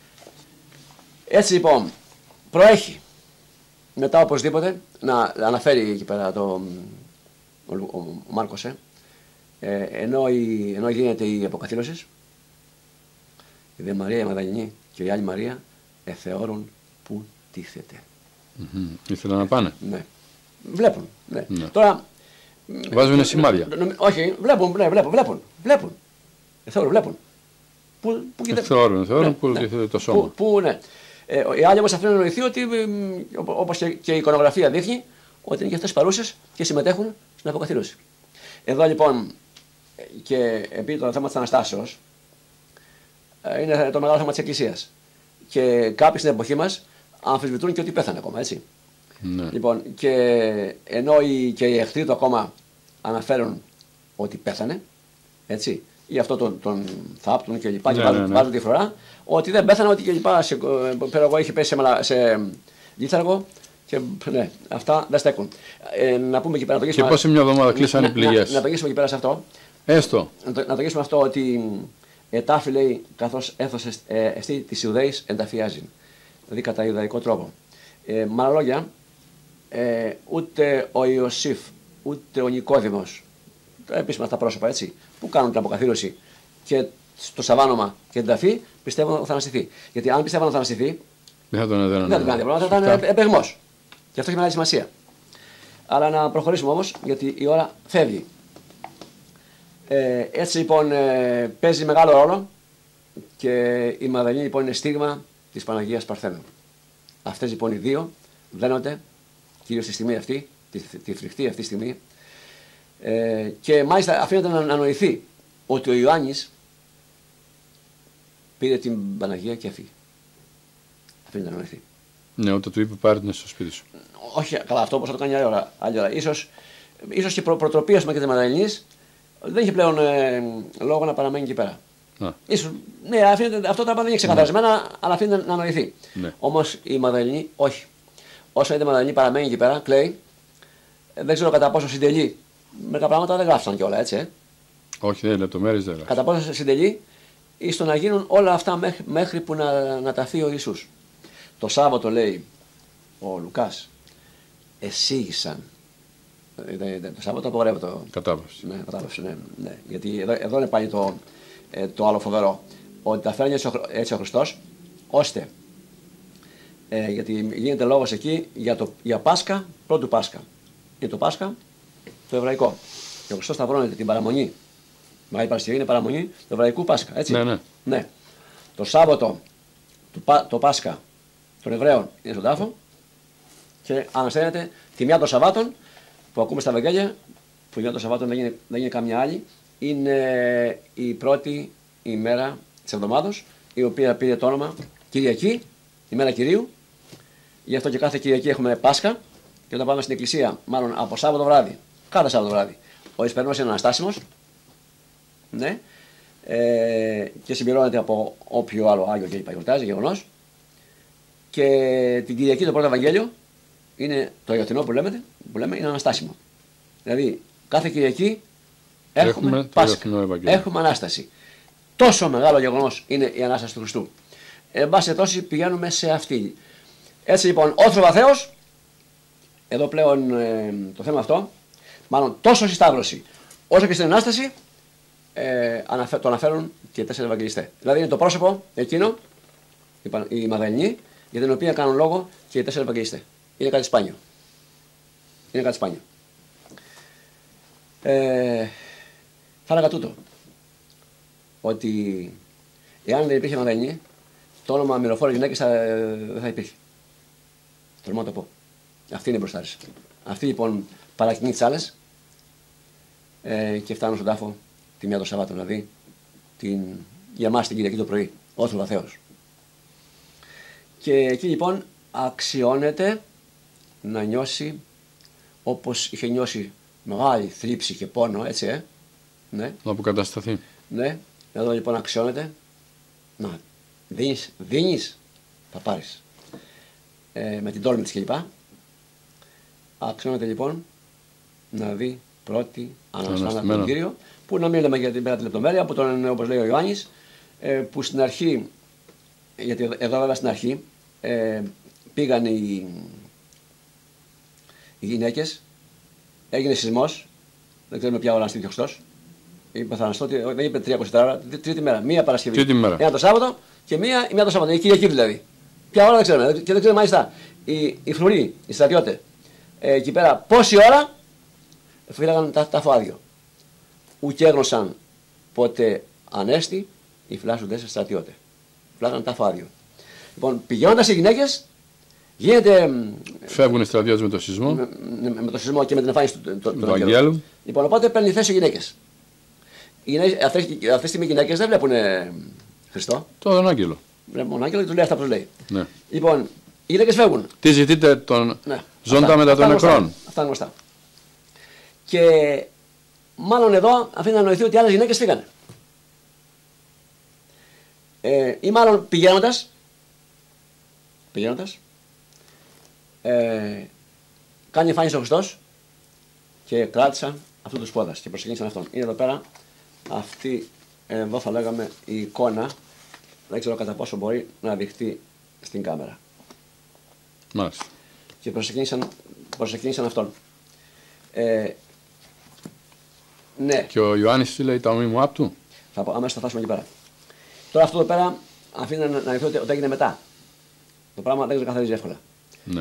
Έτσι λοιπόν προέχει μετά οπωσδήποτε να αναφέρει εκεί πέρα το, ο, ο, ο Μάρκος ε, ε, ενώ, η, ενώ γίνεται η αποκαθήλωση, η δε Μαρία η Μαγδαληνή και η άλλη Μαρία εθεώρουν που τίθεται. Mm-hmm. Ήθελα να πάνε. Ναι. Βλέπουν. Ναι. Ναι. Τώρα, βάζουν σημάδια. Νομ, όχι, βλέπουν, ναι, βλέπουν, βλέπουν. βλέπουν. Εθεώρουν, βλέπουν. Πού, πού εθεώρουν, εθεώρουν ναι, που ναι. τίθεται το σώμα. Πού, πού, ναι. Ε, οι άλλοι όμως αφήνουν να νοηθεί ότι, όπως και, και η εικονογραφία δείχνει, ότι είναι και αυτές παρούσες και συμμετέχουν στην αποκαθήλωση. Εδώ λοιπόν, και επειδή το θέμα της Αναστάσεως είναι το μεγάλο θέμα της Εκκλησίας. Και κάποιοι στην εποχή μας αμφισβητούν και ότι πέθανε ακόμα, έτσι. Ναι. Λοιπόν, και ενώ οι, και οι εχθροί του ακόμα αναφέρουν ότι πέθανε, έτσι, ή αυτό τον, τον θάπτουν και λοιπά, ναι, και βάζουν, ναι, ναι. βάζουν τη φορά, ότι δεν πέθανε, ότι και λοιπά, σε, πέρα εγώ είχε πέσει σε, μαλα, σε λίθαργο και ναι, αυτά δεν στέκουν. Ε, να πούμε εκεί πέρα, να το και πώς σε μια εβδομάδα κλείσαν οι πληγές. Να, να το γυρίσουμε εκεί πέρα σε αυτό. Έστω. Να το, να το γυρίσουμε αυτό ότι ετάφη λέει, καθώς έθωσε ε, εστί της Ιουδαίης ενταφιάζει. Δηλαδή κατά Ιουδαϊκό τρόπο. Ε, με άλλα λόγια, ε, ούτε ο Ιωσήφ, ούτε ο Νικόδημος, επίσημα αυτά πρόσωπα, έτσι, που κάνουν την αποκαθήλωση και στο σαβάνομα και την ταφή, πιστεύουν ότι θα αναστηθεί. Γιατί αν πιστεύουν ότι θα αναστηθεί, δεν θα τον έδωναν. Δεν θα τον έδωναν, θα ήταν επεγμός. Και αυτό έχει μεγάλη σημασία. Αλλά να προχωρήσουμε όμως, γιατί η ώρα φεύγει. Ε, έτσι λοιπόν ε, παίζει μεγάλο ρόλο και η Μαδαλήνη λοιπόν είναι στίγμα της Παναγίας Παρθένου. Αυτές λοιπόν οι δύο δένονται κυρίως στη στιγμή αυτή, τη, τη φρικτή αυτή στιγμή, ε, και μάλιστα αφήνεται να ανανοηθεί ότι ο Ιωάννης πήρε την Παναγία και έφυγε. Αφήνεται να ανανοηθεί. Ναι, όταν του είπε πάρε την στο σπίτι σου. Όχι, καλά, αυτό όπως θα το κάνει άλλη ώρα. Άλλη ώρα. Ίσως, ίσως και προ, προτροπή ας πούμε και της Μαδαληνής δεν είχε πλέον ε, λόγο να παραμένει εκεί πέρα. Ίσως, ναι, αφήνεται, αυτό το δεν είναι ξεκαθαρισμένα, ναι. Αλλά αφήνεται να ανανοηθεί. Ναι. Όμως η Μαδαληνή όχι. Όσο η Μαδαληνή παραμένει εκεί πέρα, κλαίει, δεν ξέρω κατά πόσο συντελεί. Μερικά πράγματα δεν γράφησαν κιόλα, έτσι. Ε. Όχι, δεν είναι λεπτομέρειες, δεν γράφησαν. Κατά πόσο συντελεί ή στο να γίνουν όλα αυτά μέχρι, μέχρι που να, να ταθεί ο Ιησούς. Το Σάββατο λέει ο Λουκάς, εσύγησαν. Το Σάββατο απογορεύεται το. Κατάβαση. Ναι, κατάβαση, ναι, ναι. Γιατί εδώ, εδώ είναι πάλι το, ε, το άλλο φοβερό. Ότι τα φέρνει έτσι ο, έτσι ο Χριστός, ώστε. Ε, γιατί γίνεται λόγος εκεί για, το, για Πάσχα, πρώτου Πάσχα. Είναι το Πάσχα το εβραϊκό. Και ο Χριστός σταυρώνεται την παραμονή. Μεγάλη Παρασκευή είναι παραμονή του εβραϊκού Πάσχα. Έτσι. Ναι, ναι. Ναι. Το Σάββατο το, το Πάσχα των Εβραίων είναι στον τάφο και ανασταίνεται τη μια των Σαββάτων που ακούμε στα Ευαγγέλια, που για των Σαββάτων δεν είναι, δεν είναι καμιά άλλη, είναι η πρώτη ημέρα της εβδομάδος, η οποία πήρε το όνομα Κυριακή, ημέρα Κυρίου. Γι' αυτό και κάθε Κυριακή έχουμε Πάσχα και όταν πάμε στην εκκλησία, μάλλον από Σάββατο βράδυ, κάθε Σάββατο βράδυ, ο Εσπερινός είναι αναστάσιμος, ναι, ε, και συμπληρώνεται από όποιο άλλο Άγιο και είπα γιορτάζει, γεγονός. Και την Κυριακή το πρώτο Ευαγγέλιο είναι το γιορτινό που λέμε, που λέμε είναι αναστάσιμο. Δηλαδή κάθε Κυριακή έχουμε, έχουμε Πάσχα, έχουμε Ανάσταση. Τόσο μεγάλο γεγονός είναι η Ανάσταση του Χριστού. Εν πάση περιπτώσει πηγαίνουμε σε αυτή. Έτσι λοιπόν, όθροβα Θεός, εδώ πλέον ε, το θέμα αυτό, μάλλον τόσο στη Σταύρωση όσο και στην Ανάσταση, ε, αναφε, το αναφέρουν και οι τέσσερις Ευαγγελιστές. Δηλαδή είναι το πρόσωπο εκείνο, η, η Μαδαληνή, για την οποία κάνουν λόγο και οι τέσσερις Ευαγγελιστές. Είναι κάτι σπάνιο. Είναι κάτι σπάνιο. Ε, θα έλεγα τούτο, ότι εάν δεν υπήρχε Μαδαληνή, το όνομα μυροφόρο γυναίκες δεν θα υπήρχε. Τολμώ να το πω. Αυτή είναι η μπροστάριση. Αυτή λοιπόν παρακινεί τις άλλες ε, και φτάνουν στον τάφο τη μία το Σαββάτο, δηλαδή την, για μας την Κυριακή το πρωί. Όθροβα Θεός. Και εκεί λοιπόν αξιώνεται να νιώσει όπως είχε νιώσει μεγάλη θλίψη και πόνο, έτσι, ε. Ναι. Να αποκατασταθεί. Ναι. Εδώ λοιπόν αξιώνεται να δίνεις, δίνεις, θα πάρεις. Ε, με την τόλμη της κλπ. Αξιώνεται λοιπόν να δει πρώτη αναστάνα τον Κύριο, που να μην λέμε για την πέρα τη λεπτομέρεια, που τον, όπως λέει ο Ιωάννης, ε, που στην αρχή, γιατί εδώ βέβαια στην αρχή, ε, πήγαν οι, οι γυναίκες, έγινε σεισμός, δεν ξέρουμε ποια ώρα αναστήθηκε ο Χριστός, είπε θα αναστώ, δεν είπε τριακόσια ώρα, τρίτη μέρα, μία Παρασκευή, τρίτη μέρα. Ένα το Σάββατο και μία, μία το Σάββατο, η Κυριακή δηλαδή. Ποια ώρα δεν ξέρουμε, και δεν ξέρουμε μάλιστα οι, οι φρουροί, οι στρατιώτες, ε, εκεί πέρα πόση ώρα φύλαγαν τα, τα φάδιο. Ούτε έγνωσαν πότε ανέστη οι φυλάσσοντες στρατιώτες. Φυλάγαν τα φάδιο. Λοιπόν, πηγαίνοντας οι γυναίκες, γίνεται. Φεύγουν οι στρατιώτες με το σεισμό. Με, με, με το σεισμό και με την εμφάνιση του, του, του, του Αγγέλου. Λοιπόν, οπότε παίρνει θέση οι γυναίκες. Αυτή τη στιγμή οι γυναίκες δεν βλέπουν Χριστό. Τον Άγγελο. Βλέπουν τον Άγγελο και του λέει αυτά που λέει. Ναι. Λοιπόν, οι γυναίκες φεύγουν. Τι ζητείτε τον ναι. ζώντα αυτά, μετά των νεκρών. Αυτά είναι γνωστά. Και μάλλον εδώ αφήνει να νοηθεί ότι άλλες γυναίκες φύγανε. Ε, ή μάλλον πηγαίνοντας, πηγαίνοντας ε, κάνει εμφάνιση ο Χριστός και κράτησαν αυτού του σπόδας και προσεγγίσαν αυτόν. Είναι εδώ πέρα αυτή, εδώ θα λέγαμε, η εικόνα. Δεν ξέρω κατά πόσο μπορεί να δειχτεί στην κάμερα. Μάλιστα. Και προσεκίνησαν, προσεκίνησαν αυτόν. Ε, ναι. Και ο Ιωάννης τι λέει, τα ομοίμου άπτου. Θα πω, αμέσως θα φτάσουμε εκεί πέρα. Τώρα αυτό εδώ πέρα αφήνει να, να δειχθεί ότι, ότι έγινε μετά. Το πράγμα δεν ξεκαθαρίζει εύκολα. Ναι.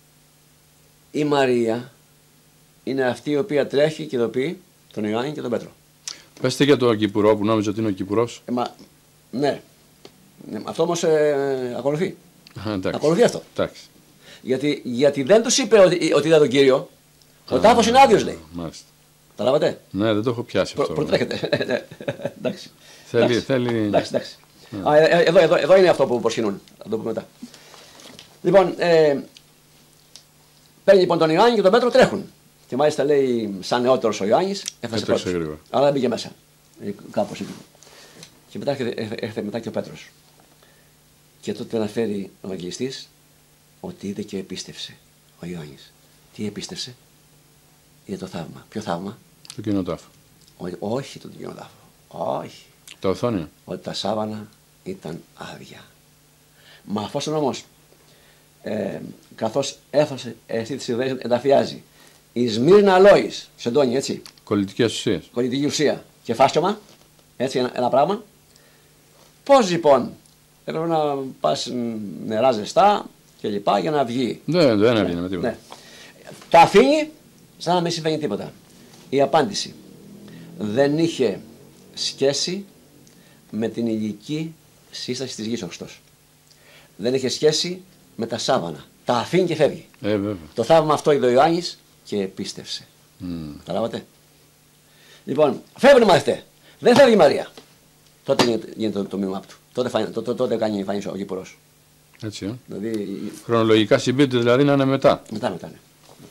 Η Μαρία είναι αυτή η οποία τρέχει και ειδοποιεί τον Ιωάννη και τον Πέτρο. Πέστε για τον Κυπουρό που νόμιζε ότι είναι ο Κυπουρός. Ε, μα, ναι. Αυτό όμως ε, ακολουθεί. Α, ακολουθεί αυτό. Εντάξει. Γιατί, γιατί δεν τους είπε ότι, ότι είδα τον Κύριο. Ο τάφος είναι άδειος, λέει. Μάλιστα. Καταλάβατε. Ναι, δεν το έχω πιάσει αυτό. Προ, προτρέχετε. Εντάξει. Θέλει, εντάξει. θέλει... Εντάξει, εντάξει. Yeah. Α, εδώ, εδώ, εδώ είναι αυτό που προσχυνούν. Θα το πούμε μετά. Λοιπόν, ε, παίρνει λοιπόν τον Ιωάννη και τον Πέτρο, τρέχουν. Και μάλιστα λέει, σαν νεότερος ο Ιωάννης, έφτασε πρώτος. Αλλά δεν μπήκε μέσα. Ε, κάπως εκεί. Και μετά έρχεται μετά και ο Πέτρος. Και τότε αναφέρει ο Ευαγγελιστής ότι είδε και επίστευσε ο Ιωάννης. Τι επίστευσε? Είδε το θαύμα. Ποιο θαύμα? Το κοινοτάφο. Όχι το κοινοτάφο. Όχι. Τα οθόνια. Ότι τα σάβανα ήταν άδεια. Μα αφόσον όμως ε, καθώς έφασε εσύ τις ιδέες ενταφιάζει η Σμύρνα Αλόης, σεντόνι, έτσι. Κολλητικές ουσίες. Κολλητική ουσία και φάσκωμα, έτσι ένα, ένα πράγμα. Πώς λοιπόν έπρεπε να πας νερά ζεστά και λοιπά για να βγει. Δεν, δεν έβγαινε με τίποτα. Ναι. Τα αφήνει σαν να μην συμβαίνει τίποτα. Η απάντηση δεν είχε σχέση με την ηλική σύσταση της γης ο Χριστός. Δεν είχε σχέση με τα σάβανα. Τα αφήνει και φεύγει. Ε, βέβαια. Το θαύμα αυτό είδε ο Ιωάννης και επίστευσε. Mm. Καταλάβατε. Λοιπόν, φεύγουν οι μαθητές. Δεν φεύγει η Μαρία. Τότε γίνεται το, το μήνυμα του. Τότε, φάει, τότε, τότε κάνει εμφάνιση ο Κύπουρος. Έτσι, ε. Δηλαδή, χρονολογικά συμπίπτει δηλαδή να είναι μετά. Μετά, μετά, ναι.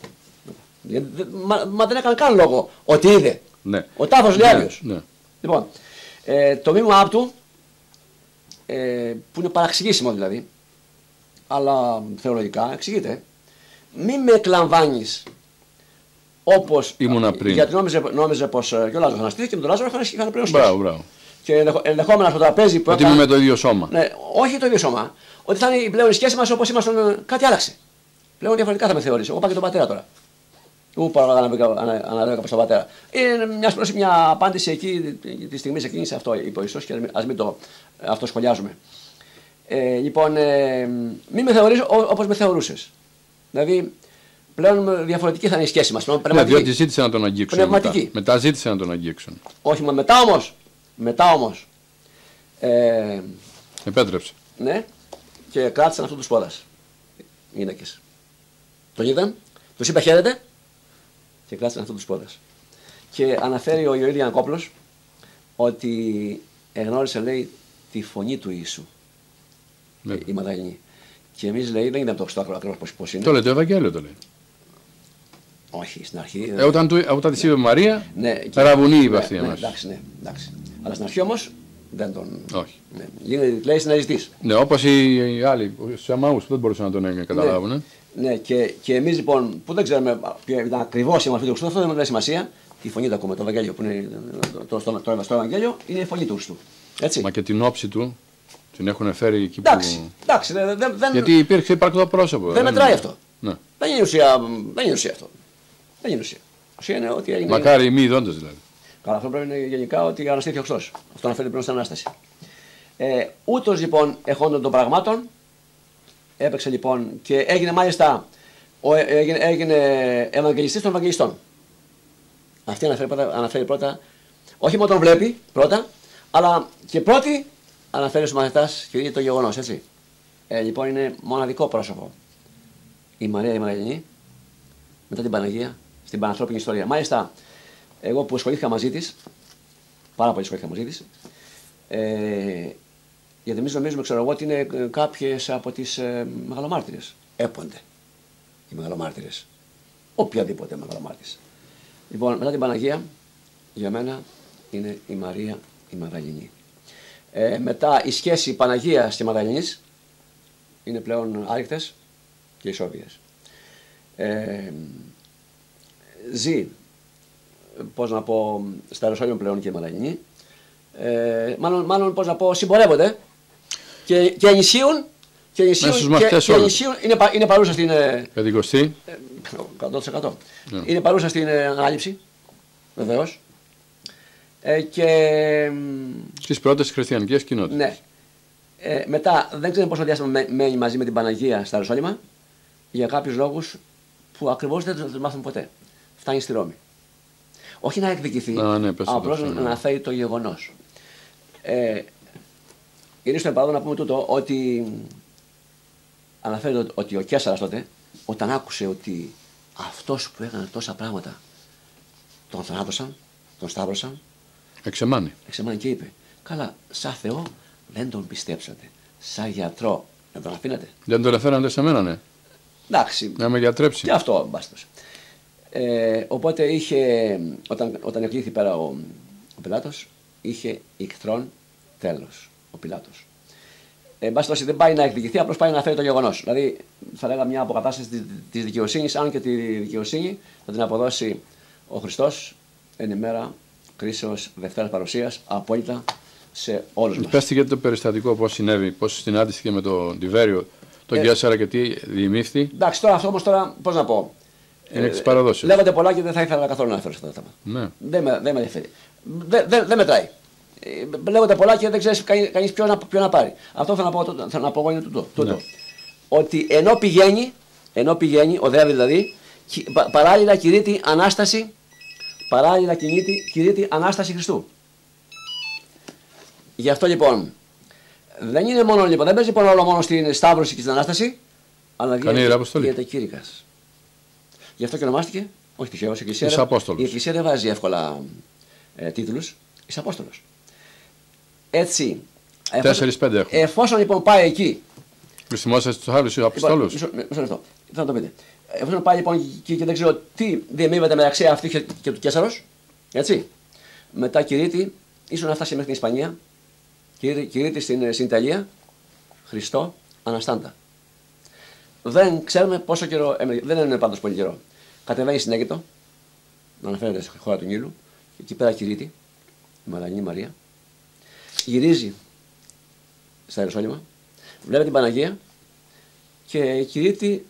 Μετά. Μα, μα δεν έκανε καν λόγο ότι είδε. Ναι. Ο τάφος λέει άδειος. Ναι. Λοιπόν, ε, το μήνυμα του, ε, που είναι παραξηγήσιμο δηλαδή, αλλά θεολογικά εξηγείται. Μη με εκλαμβάνεις όπως ήμουνα πριν. Γιατί νόμιζε, νόμιζε πως και ο Λάζαρος αναστήθηκε και με τον Λάζαρο είχαν, είχαν πλέον σχέση. Μπράβο, μπράβο. Και ενδεχόμενα στο τραπέζι που ότι έκανε. είμαι με το ίδιο σώμα. Ναι, όχι το ίδιο σώμα. Ότι θα είναι πλέον η σχέση μας όπως ήμασταν. Κάτι άλλαξε. Πλέον διαφορετικά θα με θεωρήσει. Εγώ πάω και τον πατέρα τώρα. Ού αναλέγω προς τον πατέρα. Είναι μια, μια απάντηση εκεί τη στιγμή εκείνη σε αυτό είπε ο Ιησούς και ας μην το αυτό σχολιάζουμε. Ε, λοιπόν, ε, μην με θεωρείς όπως με θεωρούσες. Δηλαδή, πλέον διαφορετική θα είναι η σχέση μας. Ναι, διότι ζήτησε να τον αγγίξουν. Πνευματική. Μετά. μετά ζήτησε να τον αγγίξουν. Όχι, μα μετά όμως. Μετά όμως. Ε, Επέτρεψε. Ναι, και κράτησαν αυτού του σπόδα. Οι γυναίκες. Τον είδαν, τους είπε χαίρετε και κράτησαν αυτού του σπόδα. Και αναφέρει ο Ιωήλ Γιαννακόπουλος ότι εγνώρισε, λέει, τη φωνή του Ιησού. Ναι. Η Μαδαληνή. Και εμείς, λέει, δεν είδαμε το Χριστό ακριβώς πώς είναι. Το λέει το Ευαγγέλιο, το λέει. Όχι, στην αρχή. Ε, όταν, του, όταν της είπε Μαρία, ναι, και... ραβουνί είπε αυτή ναι, ναι, μας. εντάξει, ναι, εντάξει. Αλλά στην αρχή όμως δεν τον. Όχι. Ναι. Λέει, λέει συναζητής. Ναι, όπως οι, οι άλλοι, στους Αμαούς που δεν μπορούσαν να τον καταλάβουν. Ναι, ναι και, και εμείς λοιπόν που δεν ξέρουμε ποια ήταν ακριβώς η μορφή του Χριστού, αυτό δεν έχει σημασία. Τη φωνή του ακούμε, το Ευαγγέλιο που είναι το, το, το, το Ευαγγέλιο είναι η φωνή του Χριστού. Έτσι. Μα και την όψη του την έχουν φέρει εκεί εντάξει, που. Εντάξει, δεν, δεν, γιατί υπήρξε υπαρκτό πρόσωπο. Δεν μετράει αυτό. Ναι. Δεν είναι ουσία, δεν είναι ουσία αυτό. Δεν είναι ουσία. Ουσία είναι ότι έγινε. Μακάρι οι μη ειδώντες δηλαδή. Καλά, αυτό πρέπει να είναι γενικά ότι αναστήθηκε ο Χριστός. Αυτό αναφέρει πριν στην Ανάσταση. Ε, ούτως λοιπόν εχόντων των πραγμάτων έπαιξε λοιπόν και έγινε μάλιστα ο, έγινε, έγινε Ευαγγελιστής των Ευαγγελιστών. Αυτή αναφέρει πρώτα, αναφέρει πρώτα, όχι μόνο τον βλέπει πρώτα, αλλά και πρώτη αναφέρει στους μαθητάς και δει το γεγονός, έτσι. Ε, λοιπόν, είναι μοναδικό πρόσωπο η Μαρία η Μαγδαληνή μετά την Παναγία στην πανανθρώπινη ιστορία. Μάλιστα, εγώ που ασχολήθηκα μαζί της, πάρα πολύ ασχολήθηκα μαζί της, ε, γιατί εμείς νομίζουμε, ξέρω εγώ, ότι είναι κάποιες από τις ε, μεγαλομάρτυρες. Έπονται οι μεγαλομάρτυρες. Οποιαδήποτε μεγαλομάρτυρες. Λοιπόν, μετά την Παναγία, για μένα είναι η Μαρία η Μαγδαληνή. Ε, μετά η σχέση Παναγίας και Μαγδαληνής είναι πλέον άρρηκτες και ισόβιες. Ε, ζει, πώς να πω, στα Ιεροσόλυμα πλέον και η Μαγδαληνή. Ε, μάλλον, μάλλον, πώς να πω, συμπορεύονται και, και ενισχύουν και ενισχύουν, και, και ενισχύουν είναι, πα, είναι παρούσα στην Πεντηκοστή. εκατό τοις εκατό. Yeah. Είναι παρούσα στην ε, ανάληψη, βεβαίως. Ε, και στις πρώτες χριστιανικές κοινότητες. Ναι. Ε, μετά δεν ξέρω πόσο διάστημα μένει μαζί με την Παναγία στα Ιεροσόλυμα για κάποιους λόγους που ακριβώς δεν τους μάθουμε ποτέ. Φτάνει στη Ρώμη. Όχι να εκδικηθεί, Α, ναι, απλώς να αναφέρει το γεγονός. Ε, είναι στο επάδο να πούμε τούτο ότι αναφέρει ότι ο Καίσαρας τότε, όταν άκουσε ότι αυτός που έκανε τόσα πράγματα τον θανάτωσαν, τον σταύρωσαν, εξεμάνει. Εξεμάνει και είπε, καλά, σαν Θεό δεν τον πιστέψατε. Σαν γιατρό δεν τον αφήνατε. Δεν τον έφερατε σε μένα, ναι. Εντάξει. Να με γιατρέψει. Και αυτό μπάστος. Ε, οπότε είχε, όταν, όταν εκλήθη πέρα ο, ο Πιλάτος, είχε ηχθρόν τέλος ο Πιλάτος. Ε, μπάστος δεν πάει να εκδικηθεί, απλώς πάει να φέρει το γεγονός. Δηλαδή θα λέγαμε μια αποκατάσταση της, της δικαιοσύνης, αν και τη δικαιοσύνη θα την αποδώσει ο Χριστός εν ημέρα κρίσεως Δευτέρας Παρουσίας, απόλυτα σε όλους μας. Πες γιατί το περιστατικό πώς συνέβη, πώς συνάντησε με τον Τιβέριο, τον ε, Καίσαρα και τι διημήφθη. Εντάξει, τώρα αυτό όμως τώρα, πώς να πω. Είναι εξ παραδόσεως. Λέγονται πολλά και δεν θα ήθελα καθόλου να αναφέρω σε αυτό το θέμα. Ναι. Δεν με, δεν με ενδιαφέρει. Δεν, δεν, δεν μετράει. Λέγονται πολλά και δεν ξέρει κανείς ποιο να, ποιο να πάρει. Αυτό θέλω να πω, θέλω να πω εγώ είναι τούτο. τούτο. Ναι. Ότι ενώ πηγαίνει, ενώ πηγαίνει, οδεύει δηλαδή, παράλληλα κηρύττει Ανάσταση, παράλληλα κηρύττει Ανάσταση Χριστού. Γι' αυτό λοιπόν, δεν είναι μόνο λοιπόν, δεν παίζει λοιπόν όλο μόνο στην Σταύρωση και στην Ανάσταση, αλλά γίνεται κήρυκας. Γι' αυτό και ονομάστηκε, όχι τυχαίως, η Εκκλησία, η Εκκλησία δεν βάζει εύκολα ε, τίτλους, εις Απόστολος. Έτσι, τέσσερις πέντε έχουμε. Εφόσον λοιπόν πάει εκεί. Χρησιμόσαστε τους άλλους Αποστόλους. Μισό λεπτό, θα το πείτε. Εφόσον πάει λοιπόν εκεί και δεν ξέρω τι διαμείβεται μεταξύ αυτή και του Καίσαρος, έτσι. Μετά κηρύττει, ίσως να φτάσει μέχρι την Ισπανία, κηρύττει στην, στην Ιταλία, Χριστό Αναστάντα. Δεν ξέρουμε πόσο καιρό, δεν είναι πάντως πολύ καιρό. Κατεβαίνει στην Αίγυπτο, να αναφέρεται στη χώρα του Νείλου, εκεί πέρα κηρύττει, η Μαγδαληνή Μαρία. Γυρίζει στα Ιεροσόλυμα, βλέπει την Παναγία και κηρύττει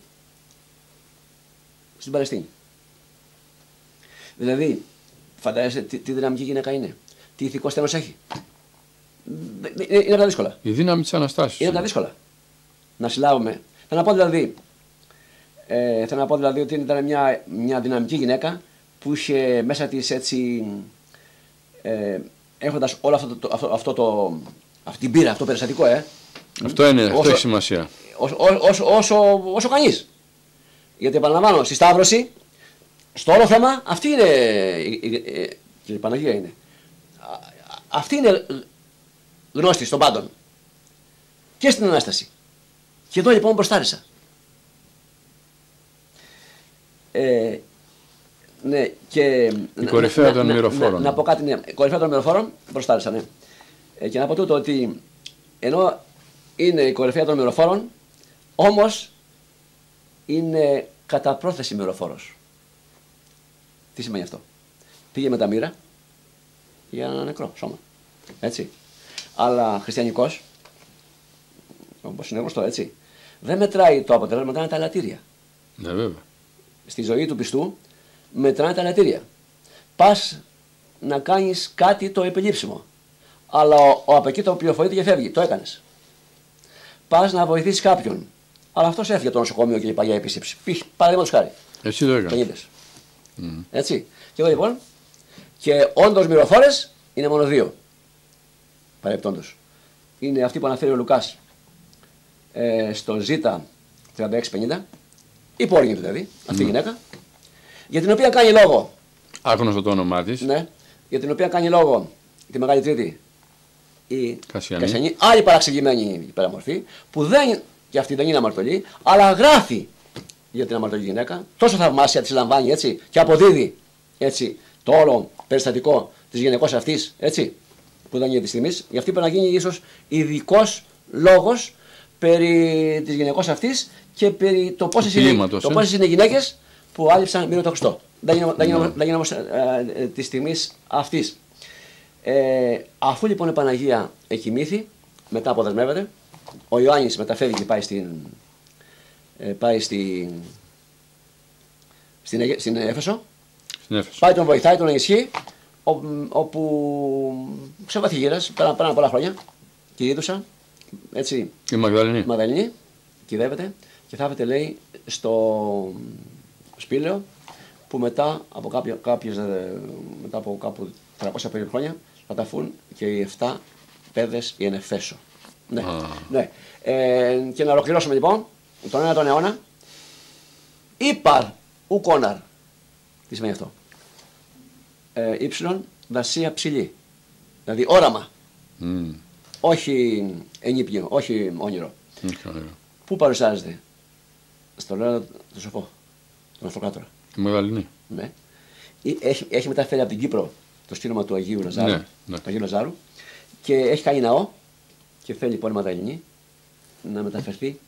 στην Παλαιστίνη. Δηλαδή, φαντάζεσαι τι, τι δυναμική γυναίκα είναι, τι ηθικό στένος έχει. Είναι, είναι από τα δύσκολα. Η δύναμη της Αναστάσεως. Είναι από τα δύσκολα. Να συλλάβουμε. Θέλω να πω δηλαδή, ε, θέλω να πω δηλαδή ότι ήταν μια, μια δυναμική γυναίκα που είχε μέσα της έτσι, ε, έχοντας όλο αυτό το, αυτό, αυτό το, αυτή την πείρα, αυτό το περιστατικό, ε. Αυτό είναι, όσο, αυτό έχει σημασία. Όσο, όσο, όσο, όσο κανείς. Γιατί επαναλαμβάνω, στη Σταύρωση, στο όλο θέμα, αυτή είναι, και η Παναγία είναι, αυτή είναι γνώστη των πάντων. Και στην Ανάσταση. Και εδώ λοιπόν μπροστάρισα. Ε, ναι, και η κορυφαία των μυροφόρων. Να, να, να πω κάτι, ναι. Η κορυφαία των μυροφόρων μπροστάρισα, ναι. Ε, και να πω τούτο ότι ενώ είναι η κορυφαία των μυροφόρων, όμως είναι κατά πρόθεση μυροφόρος. Τι σημαίνει αυτό? Πήγε με τα μοίρα για ένα νεκρό σώμα. Έτσι. Αλλά χριστιανικός, όπως είναι γνωστό, έτσι, δεν μετράει το αποτέλεσμα, μετράνε τα ελαττήρια. Ναι, βέβαια. Στη ζωή του πιστού μετράνε τα ελαττήρια. Πας να κάνεις κάτι το επιλήψιμο, αλλά ο, ο από εκεί το πληροφορείται και φεύγει, το έκανες. Πας να βοηθήσεις κάποιον, αλλά αυτός έφυγε από το νοσοκομείο και η παγιά επίσκεψη. Παραδείγματος χάρη. Εσύ το έκανες. Mm. Έτσι. Και εγώ λοιπόν, και όντως μυροφόρες είναι μόνο δύο. Παρεπτόντως. Είναι αυτή που αναφέρει ο Λουκάς. ε, στο Ζ τριάντα έξι πενήντα, υπόρριγη δηλαδή, αυτή η mm. γυναίκα, για την οποία κάνει λόγο. Άγνωστο το όνομά της. Ναι, για την οποία κάνει λόγο τη Μεγάλη Τρίτη η Κασιανή, Κασιανή, άλλη παραξηγημένη υπεραμορφή, που δεν, και αυτή δεν είναι αμαρτωλή, αλλά γράφει για την αμαρτωλή γυναίκα, τόσο θαυμάσια τη λαμβάνει έτσι και αποδίδει έτσι το όλο περιστατικό τη γυναικός αυτής, έτσι, που δεν είναι τη στιγμή, για αυτή πρέπει να γίνει ίσως ειδικός λόγος περί της γυναικός αυτής και περί το πόσες είναι, είναι οι γυναίκες που άλυψαν μύρο το Χριστό. Δεν είναι, δεν είναι, δεν είναι όμως ε, ε, της στιγμής αυτής. Ε, αφού λοιπόν η Παναγία εκοιμήθη, μετά αποδεσμεύεται, ο Ιωάννης μεταφεύγει και πάει στην, ε, πάει στην, στην, στην Έφεσο. Στην Έφεσο. Πάει τον βοηθάει, τον ενισχύει, όπου ξεβαθεί γύρας, πέραν, πέραν πολλά χρόνια, κηρύττουσα, έτσι, η Μαγδαληνή. Μαγδαληνή, κυδεύεται και θάβεται, λέει, στο σπήλαιο, που μετά από, κάποιο, κάποιες, μετά από κάπου τριακόσια πενήντα χρόνια θα ταφούν και οι εφτά παιδες η Εφέσο. Ναι. Ah. ναι. Ε, και να ολοκληρώσουμε λοιπόν τον ένατο αιώνα. Ήπαρ ουκόναρ. Τι σημαίνει αυτό? Ε, Ήψιλον δασία ψηλή. Δηλαδή όραμα. Mm. Όχι ενύπνιο, όχι όνειρο. Okay. Πού παρουσιάζεται? Στο λέω το σοφό, τον Αυτοκράτορα. Τη Μαγδαληνή. Ναι. Έχει, έχει μεταφέρει από την Κύπρο το στήρωμα του Αγίου Λαζάρου, ναι, ναι. του Αγίου Λαζάρου, και έχει κάνει ναό και θέλει λοιπόν η Μαγδαληνή να μεταφερθεί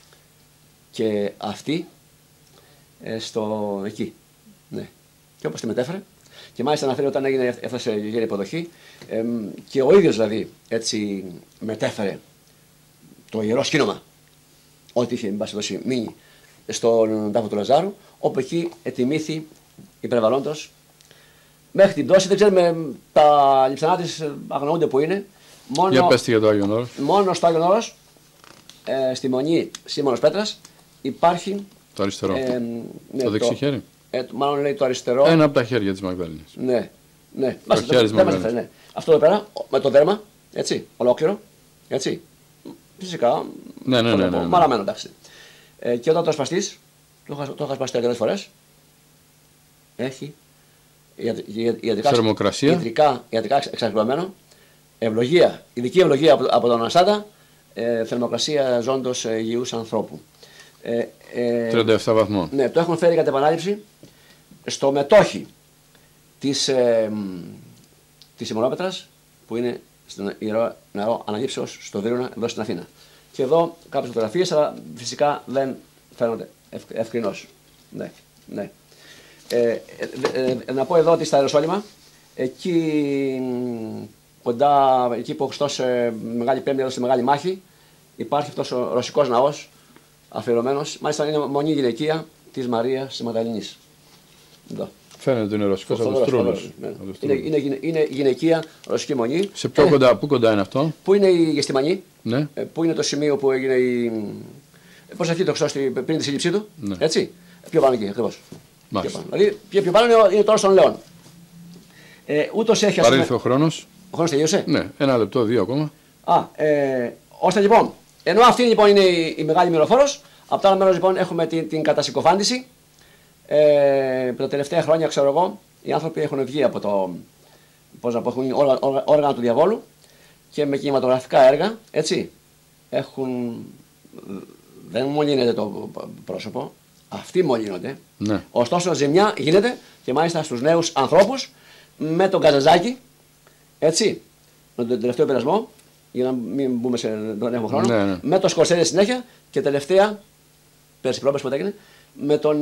και αυτή ε, στο εκεί. Ναι. Και όπως τη μετέφερε, και μάλιστα αναφέρει όταν έγινε, έφτασε η γέρη υποδοχή, ε, και ο ίδιος δηλαδή έτσι μετέφερε το ιερό σκήνομα, ό,τι είχε δώσει μείνει στον τάφο του Λαζάρου, όπου εκεί ετιμήθη υπερβαλλόντος μέχρι την πτώση. Δεν ξέρουμε, τα λειψανά της αγνοούνται που είναι. Μόνο, για πέστε για το Άγιον Όρος. Μόνο στο Άγιον Όρος, ε, στη Μονή Σίμωνος Πέτρας, υπάρχει το αριστερό. Ε, ναι, το δεξί χέρι. Ε, μάλλον λέει το αριστερό. Ένα από τα χέρια της Μαγδαληνής. Ναι, ναι. Το χέρι της Μαγδαληνής. Ναι. Αυτό εδώ πέρα με το δέρμα, έτσι, ολόκληρο. Έτσι. Φυσικά. Ναι, ναι, ναι, ναι, ναι. Μαλαμένο, εντάξει. Ε, και όταν το ασπαστείς, το είχα σπαστεί αρκετές φορές, έχει ιατρικά, θερμοκρασία, ιατρικά, ιατρικά εξασφαλισμένο, ευλογία, ειδική ευλογία από, από τον Αναστάτα, ε, θερμοκρασία ζώντος ε, υγιούς ανθρώπου. Ε, ε, τριάντα επτά βαθμών. Ναι, το έχουν φέρει κατά επανάληψη στο μετόχι της, ε, της Ιμονόπετρας, που είναι στον Ιερό Νερό Αναγύψεως στο Βύρωνα, εδώ στην Αθήνα. Και εδώ κάποιες φωτογραφίες, αλλά φυσικά δεν φαίνονται ευκρινώς. Ναι, ναι. Ε, ε, ε, ε, να πω εδώ ότι στα Ιεροσόλυμα, εκεί κοντά, εκεί που ο Χριστός ε, Μεγάλη Πέμπτη έδωσε Μεγάλη Μάχη, υπάρχει αυτός ο ρωσικός ναός αφιερωμένος, μάλιστα είναι μονή γυναικεία της Μαρίας της Μαγδαληνής. Εδώ. Φαίνεται είναι ρωσικός από τους Τρούνους. Ναι. Είναι, είναι, είναι γυναικεία ρωσική μονή. Σε πιο ε, κοντά, πού κοντά είναι αυτό? Πού είναι η Γεστημανή, ναι. ε, πού είναι το σημείο που έγινε η προσευχή του Χριστός πριν τη σύλληψή του, ναι. Έτσι, πιο πάνω εκεί ακριβώς. Δηλαδή πιο, πιο πάνω είναι, είναι το όρος των Λεών. Ε, ούτως έχει ας πούμε... Παρήλθε ο χρόνος. Ο χρόνος τελείωσε. Ναι, ένα λεπτό, δύο ακόμα. Α, ε, ώστε λοιπόν, ενώ αυτή λοιπόν είναι η, η μεγάλη μυροφόρος, από το άλλο μέρος λοιπόν έχουμε την, την κατασυκοφάντηση. Ε, τα τελευταία χρόνια, ξέρω εγώ, οι άνθρωποι έχουν βγει από το. Πώς να πω, έχουν όργα, όργα, όργανα του διαβόλου και με κινηματογραφικά έργα, έτσι. Έχουν. Δεν μολύνεται το πρόσωπο, αυτοί μολύνονται. Ναι. Ωστόσο, ζημιά γίνεται και μάλιστα στους νέους ανθρώπους με τον καζαζάκι, έτσι. Με τον τελευταίο πειρασμό, για να μην μπούμε σε. Δεν έχουμε χρόνο. Ναι, ναι. Με το Σκορσέζε συνέχεια και τελευταία. Πέρσι πρόπερς που έγινε. Με τον,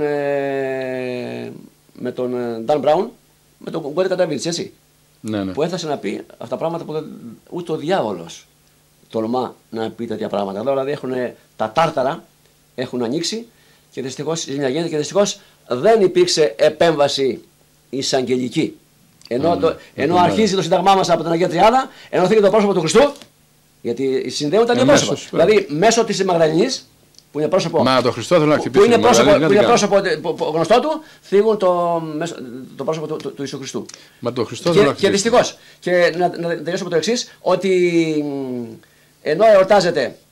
ε, με τον Dan Brown, με τον Γκόρι Καταβίτσι, έτσι. Ναι, ναι. Που έφτασε να πει αυτά τα πράγματα που δεν, ούτε ο διάβολος τολμά να πει τέτοια πράγματα. Εδώ δηλαδή έχουν τα τάρταρα, έχουν ανοίξει και δυστυχώς γίνεται και δυστυχώς δεν υπήρξε επέμβαση εισαγγελική. Ενώ, mm, το, ενώ αρχίζει το σύνταγμά μας από την Αγία Τριάδα, ενώθηκε το πρόσωπο του Χριστού, γιατί συνδέουν τα δύο πρόσωπα. Δηλαδή μέσω της Μαγδαληνής, που είναι πρόσωπο, Μα το Χριστό θέλω να χτυπήσει, που είναι πρόσωπο, που είναι πρόσωπο γνωστό του, θίγουν το, το πρόσωπο του, του, του Ιησού Χριστού. Μα το Χριστό θέλω να χτυπήσει. Και δυστυχώς, και να, να τελειώσω με το εξής, ότι ενώ εορτάζεται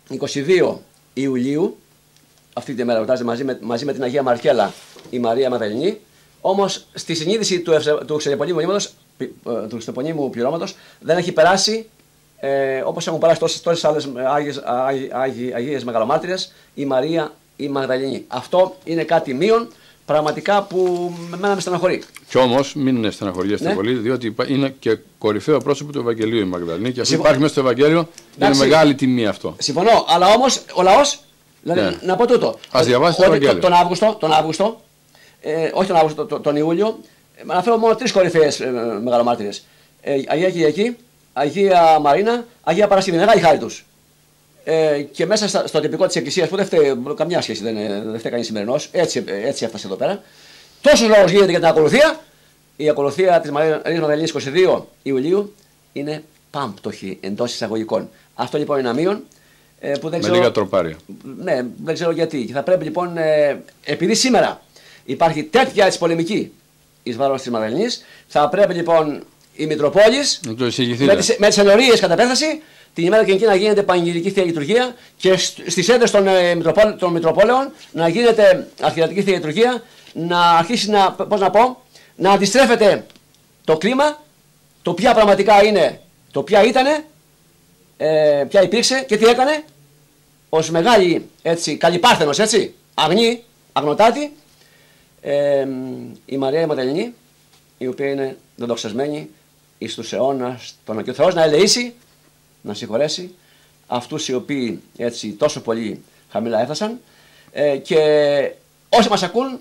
είκοσι δύο Ιουλίου, αυτή τη μέρα εορτάζεται μαζί με, μαζί με την Αγία Μαρκέλα η Μαρία Μαγδαληνή. Όμως στη συνείδηση του, του Χριστεπονίμου μνήματος, του Χριστεπονίμου πληρώματος, δεν έχει περάσει, ε, όπως έχουν περάσει τόσες, τόσες άλλες Άγιες, Άγι, Άγι, Αγίες Μεγαλομάρτυρες, η Μαρία η Μαγδαληνή. Αυτό είναι κάτι μείον, πραγματικά που με μένα με στεναχωρεί. Κι όμως μην στεναχωριέστε ναι. πολύ, διότι είναι και κορυφαίο πρόσωπο του Ευαγγελίου η Μαγδαληνή και αφού Συμφω... υπάρχει μέσα στο Ευαγγέλιο, είναι μεγάλη τιμή αυτό. Συμφωνώ, αλλά όμως ο λαός, δηλαδή, ναι. να πω τούτο. Ας διαβάσετε το Ευαγγέλιο. Τον Αύγουστο, τον Αύγουστο ε, όχι τον Αύγουστο, τον, τον Ιούλιο, ε, αναφέρω μόνο τρεις κορυφαίες ε, μεγαλομάρτυρες. Ε, Αγία Κυριακή, Αγία Μαρίνα, Αγία Παρασκευή. Μεγάλη χάρη τους. Ε, και μέσα στα, στο τυπικό της Εκκλησίας, που δεν φταίει καμιά σχέση, δεν, δεν φταίει κανείς σημερινός, έτσι, έτσι έφτασε εδώ πέρα. Τόσος λόγος γίνεται για την ακολουθία. Η ακολουθία της Μαρίας Μαγδαληνής είκοσι δύο Ιουλίου είναι πάμπτωχη εντός εισαγωγικών. Αυτό λοιπόν είναι αμείον. Ε, που δεν με ξέρω, λίγα τροπάρια. Ναι, δεν ξέρω γιατί. Και θα πρέπει λοιπόν, ε, επειδή σήμερα υπάρχει τέτοια έτσι πολεμική εις βάρος της Μαγδαληνής, θα πρέπει λοιπόν η Μητροπόλης με τις, με τις ενορίες κατά επέκταση την ημέρα και εκείνη να γίνεται πανηγυρική Θεία Λειτουργία και στις έδρες των, ε, Μητροπόλ, των Μητροπόλεων να γίνεται αρχιερατική Θεία Λειτουργία, να αρχίσει να, πώς να πω, να αντιστρέφεται το κλίμα, το ποια πραγματικά είναι, το ποια ήτανε, ε, ποια υπήρξε και τι έκανε ως μεγάλη έτσι, καλυπάρθενος, έτσι, αγνή, αγνοτάτη, ε, η Μαρία η Μαγδαληνή, η οποία είναι δεδοξασμένη εις τους αιώνας τον Αγιο Θεός να ελεήσει, να συγχωρέσει αυτούς οι οποίοι έτσι τόσο πολύ χαμηλά έφτασαν ε, και όσοι μας ακούν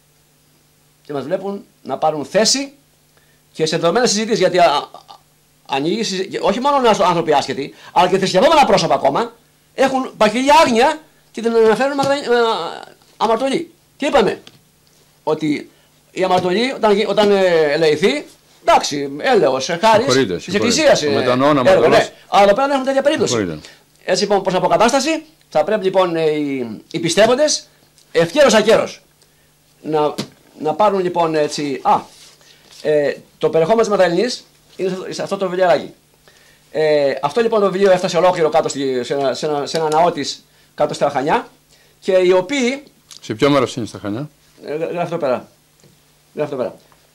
και μας βλέπουν να πάρουν θέση και σε δεδομένες συζητήσεις, γιατί α, α, ανοίγει, όχι μόνο άνθρωποι άσχετοι, αλλά και θρησκευόμενα πρόσωπα ακόμα έχουν παχυλιά άγνοια και την αναφέρουν αμαρτωλή. Τι είπαμε, ότι η αμαρτωλή όταν, όταν ε, ελεηθεί, εντάξει, έλεος, χάρις της Εκκλησίας είναι έργο, ναι. Αλλά εδώ πέρα δεν έχουν τέτοια περίπτωση. Συγχωρείτε. Έτσι λοιπόν προς αποκατάσταση θα πρέπει λοιπόν οι, οι πιστεύοντες ευκαίρος ακέρος να, να πάρουν λοιπόν έτσι, α, ε, το περιεχόμενο της Μαγδαληνής είναι σε αυτό το βιβλιαράκι. Ε, αυτό λοιπόν το βιβλίο έφτασε ολόκληρο κάτω στη, σε, ένα, σε, ένα, σε ένα ναό της κάτω στα Χανιά και οι οποίοι... Σε ποιο μέρος είναι στα Χανιά? Ε, γράφει εδώ πέρα. Γράφει εδώ πέρα.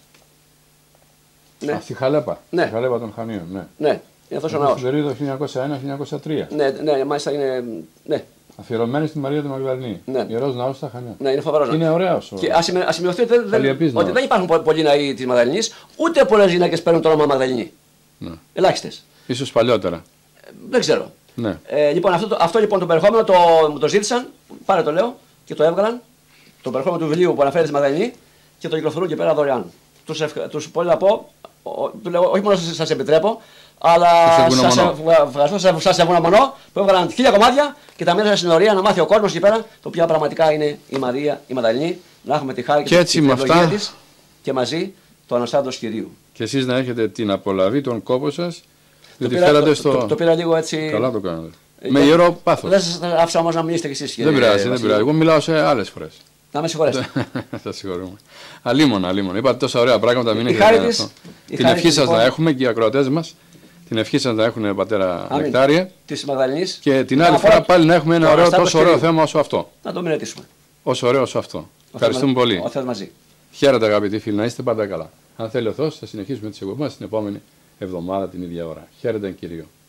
Ναι. Α, στη Χαλέπα. Ναι. Στη Χαλέπα των Χανίων, ναι. Ναι, είναι αυτός ο ναός. Στην περίοδο χίλια εννιακόσια ένα με χίλια εννιακόσια τρία. Ναι, ναι, μάλιστα είναι... Ναι. Αφιερωμένη στη Μαρία τη Μαγδαληνή. Ναι. Ιερός ναός στα Χανιά. Ναι, είναι φοβερός. Είναι ωραίος. Και ας σημειωθεί ότι, δεν, ότι δεν υπάρχουν πολλοί ναοί της Μαγδαληνής, ούτε πολλές γυναίκες παίρνουν το όνομα Μαγδαληνή. Ναι. Ελάχιστες. Ίσως παλιότερα. Ε, δεν ξέρω. Ναι. Ε, λοιπόν, αυτό, αυτό λοιπόν το περιεχόμενο το, το ζήτησαν, πάρε το λέω και το έβγαλαν. Το περιεχόμενο του βιβλίου που αναφέρεται στη Μαγδαληνή και το κυκλοφορούν και πέρα δωρεάν. Τους, ευχα... τους πολύ να πω, του λέω, όχι μόνο σας επιτρέπω, αλλά σας ευχαριστώ, σας ευγνωμονώ που έβγαλαν χίλια κομμάτια και τα μέσα στην ορία να μάθει ο κόσμος εκεί πέρα το ποια πραγματικά είναι η Μαρία η Μαγδαληνή, να έχουμε τη χάρη και, και την ευλογία της και μαζί το Αναστάτως Κυρίου. Και εσείς να έχετε την απολαβή, τον κόπο σας, διότι φέρατε στο... Το, το, το πήρα λίγο έτσι... Καλά το κάνατε. Ε, με ιερό πάθος. Δεν σας άφησα όμως να μιλήσετε κι εσείς. Δεν πειράζει, δεν πειράζει. Εγώ μιλάω σε άλλες φορές. Να με συγχωρέσετε. Σας συγχωρούμε. Αλίμονα, αλίμονα. Είπατε τόσα ωραία πράγματα, μην έχετε αυτό. Την ευχή σας να έχουμε και οι ακροατές μας. Την ευχή σας να έχουν πατέρα Νεκτάρια. Της Μαγδαληνής. Και την άλλη φορά πάλι να έχουμε ένα ωραίο, τόσο ωραίο θέμα όσο αυτό. Να το μελετήσουμε. Όσο ωραίο όσο αυτό. Ευχαριστούμε πολύ. Ο Θεός μαζί. Χαίρετε αγαπητοί φίλοι, να είστε πάντα καλά. Αν θέλει ο Θεός, θα συνεχίσουμε τις εκπομπές την επόμενη εβδομάδα την ίδια ώρα. Χαίρετε Κύριο.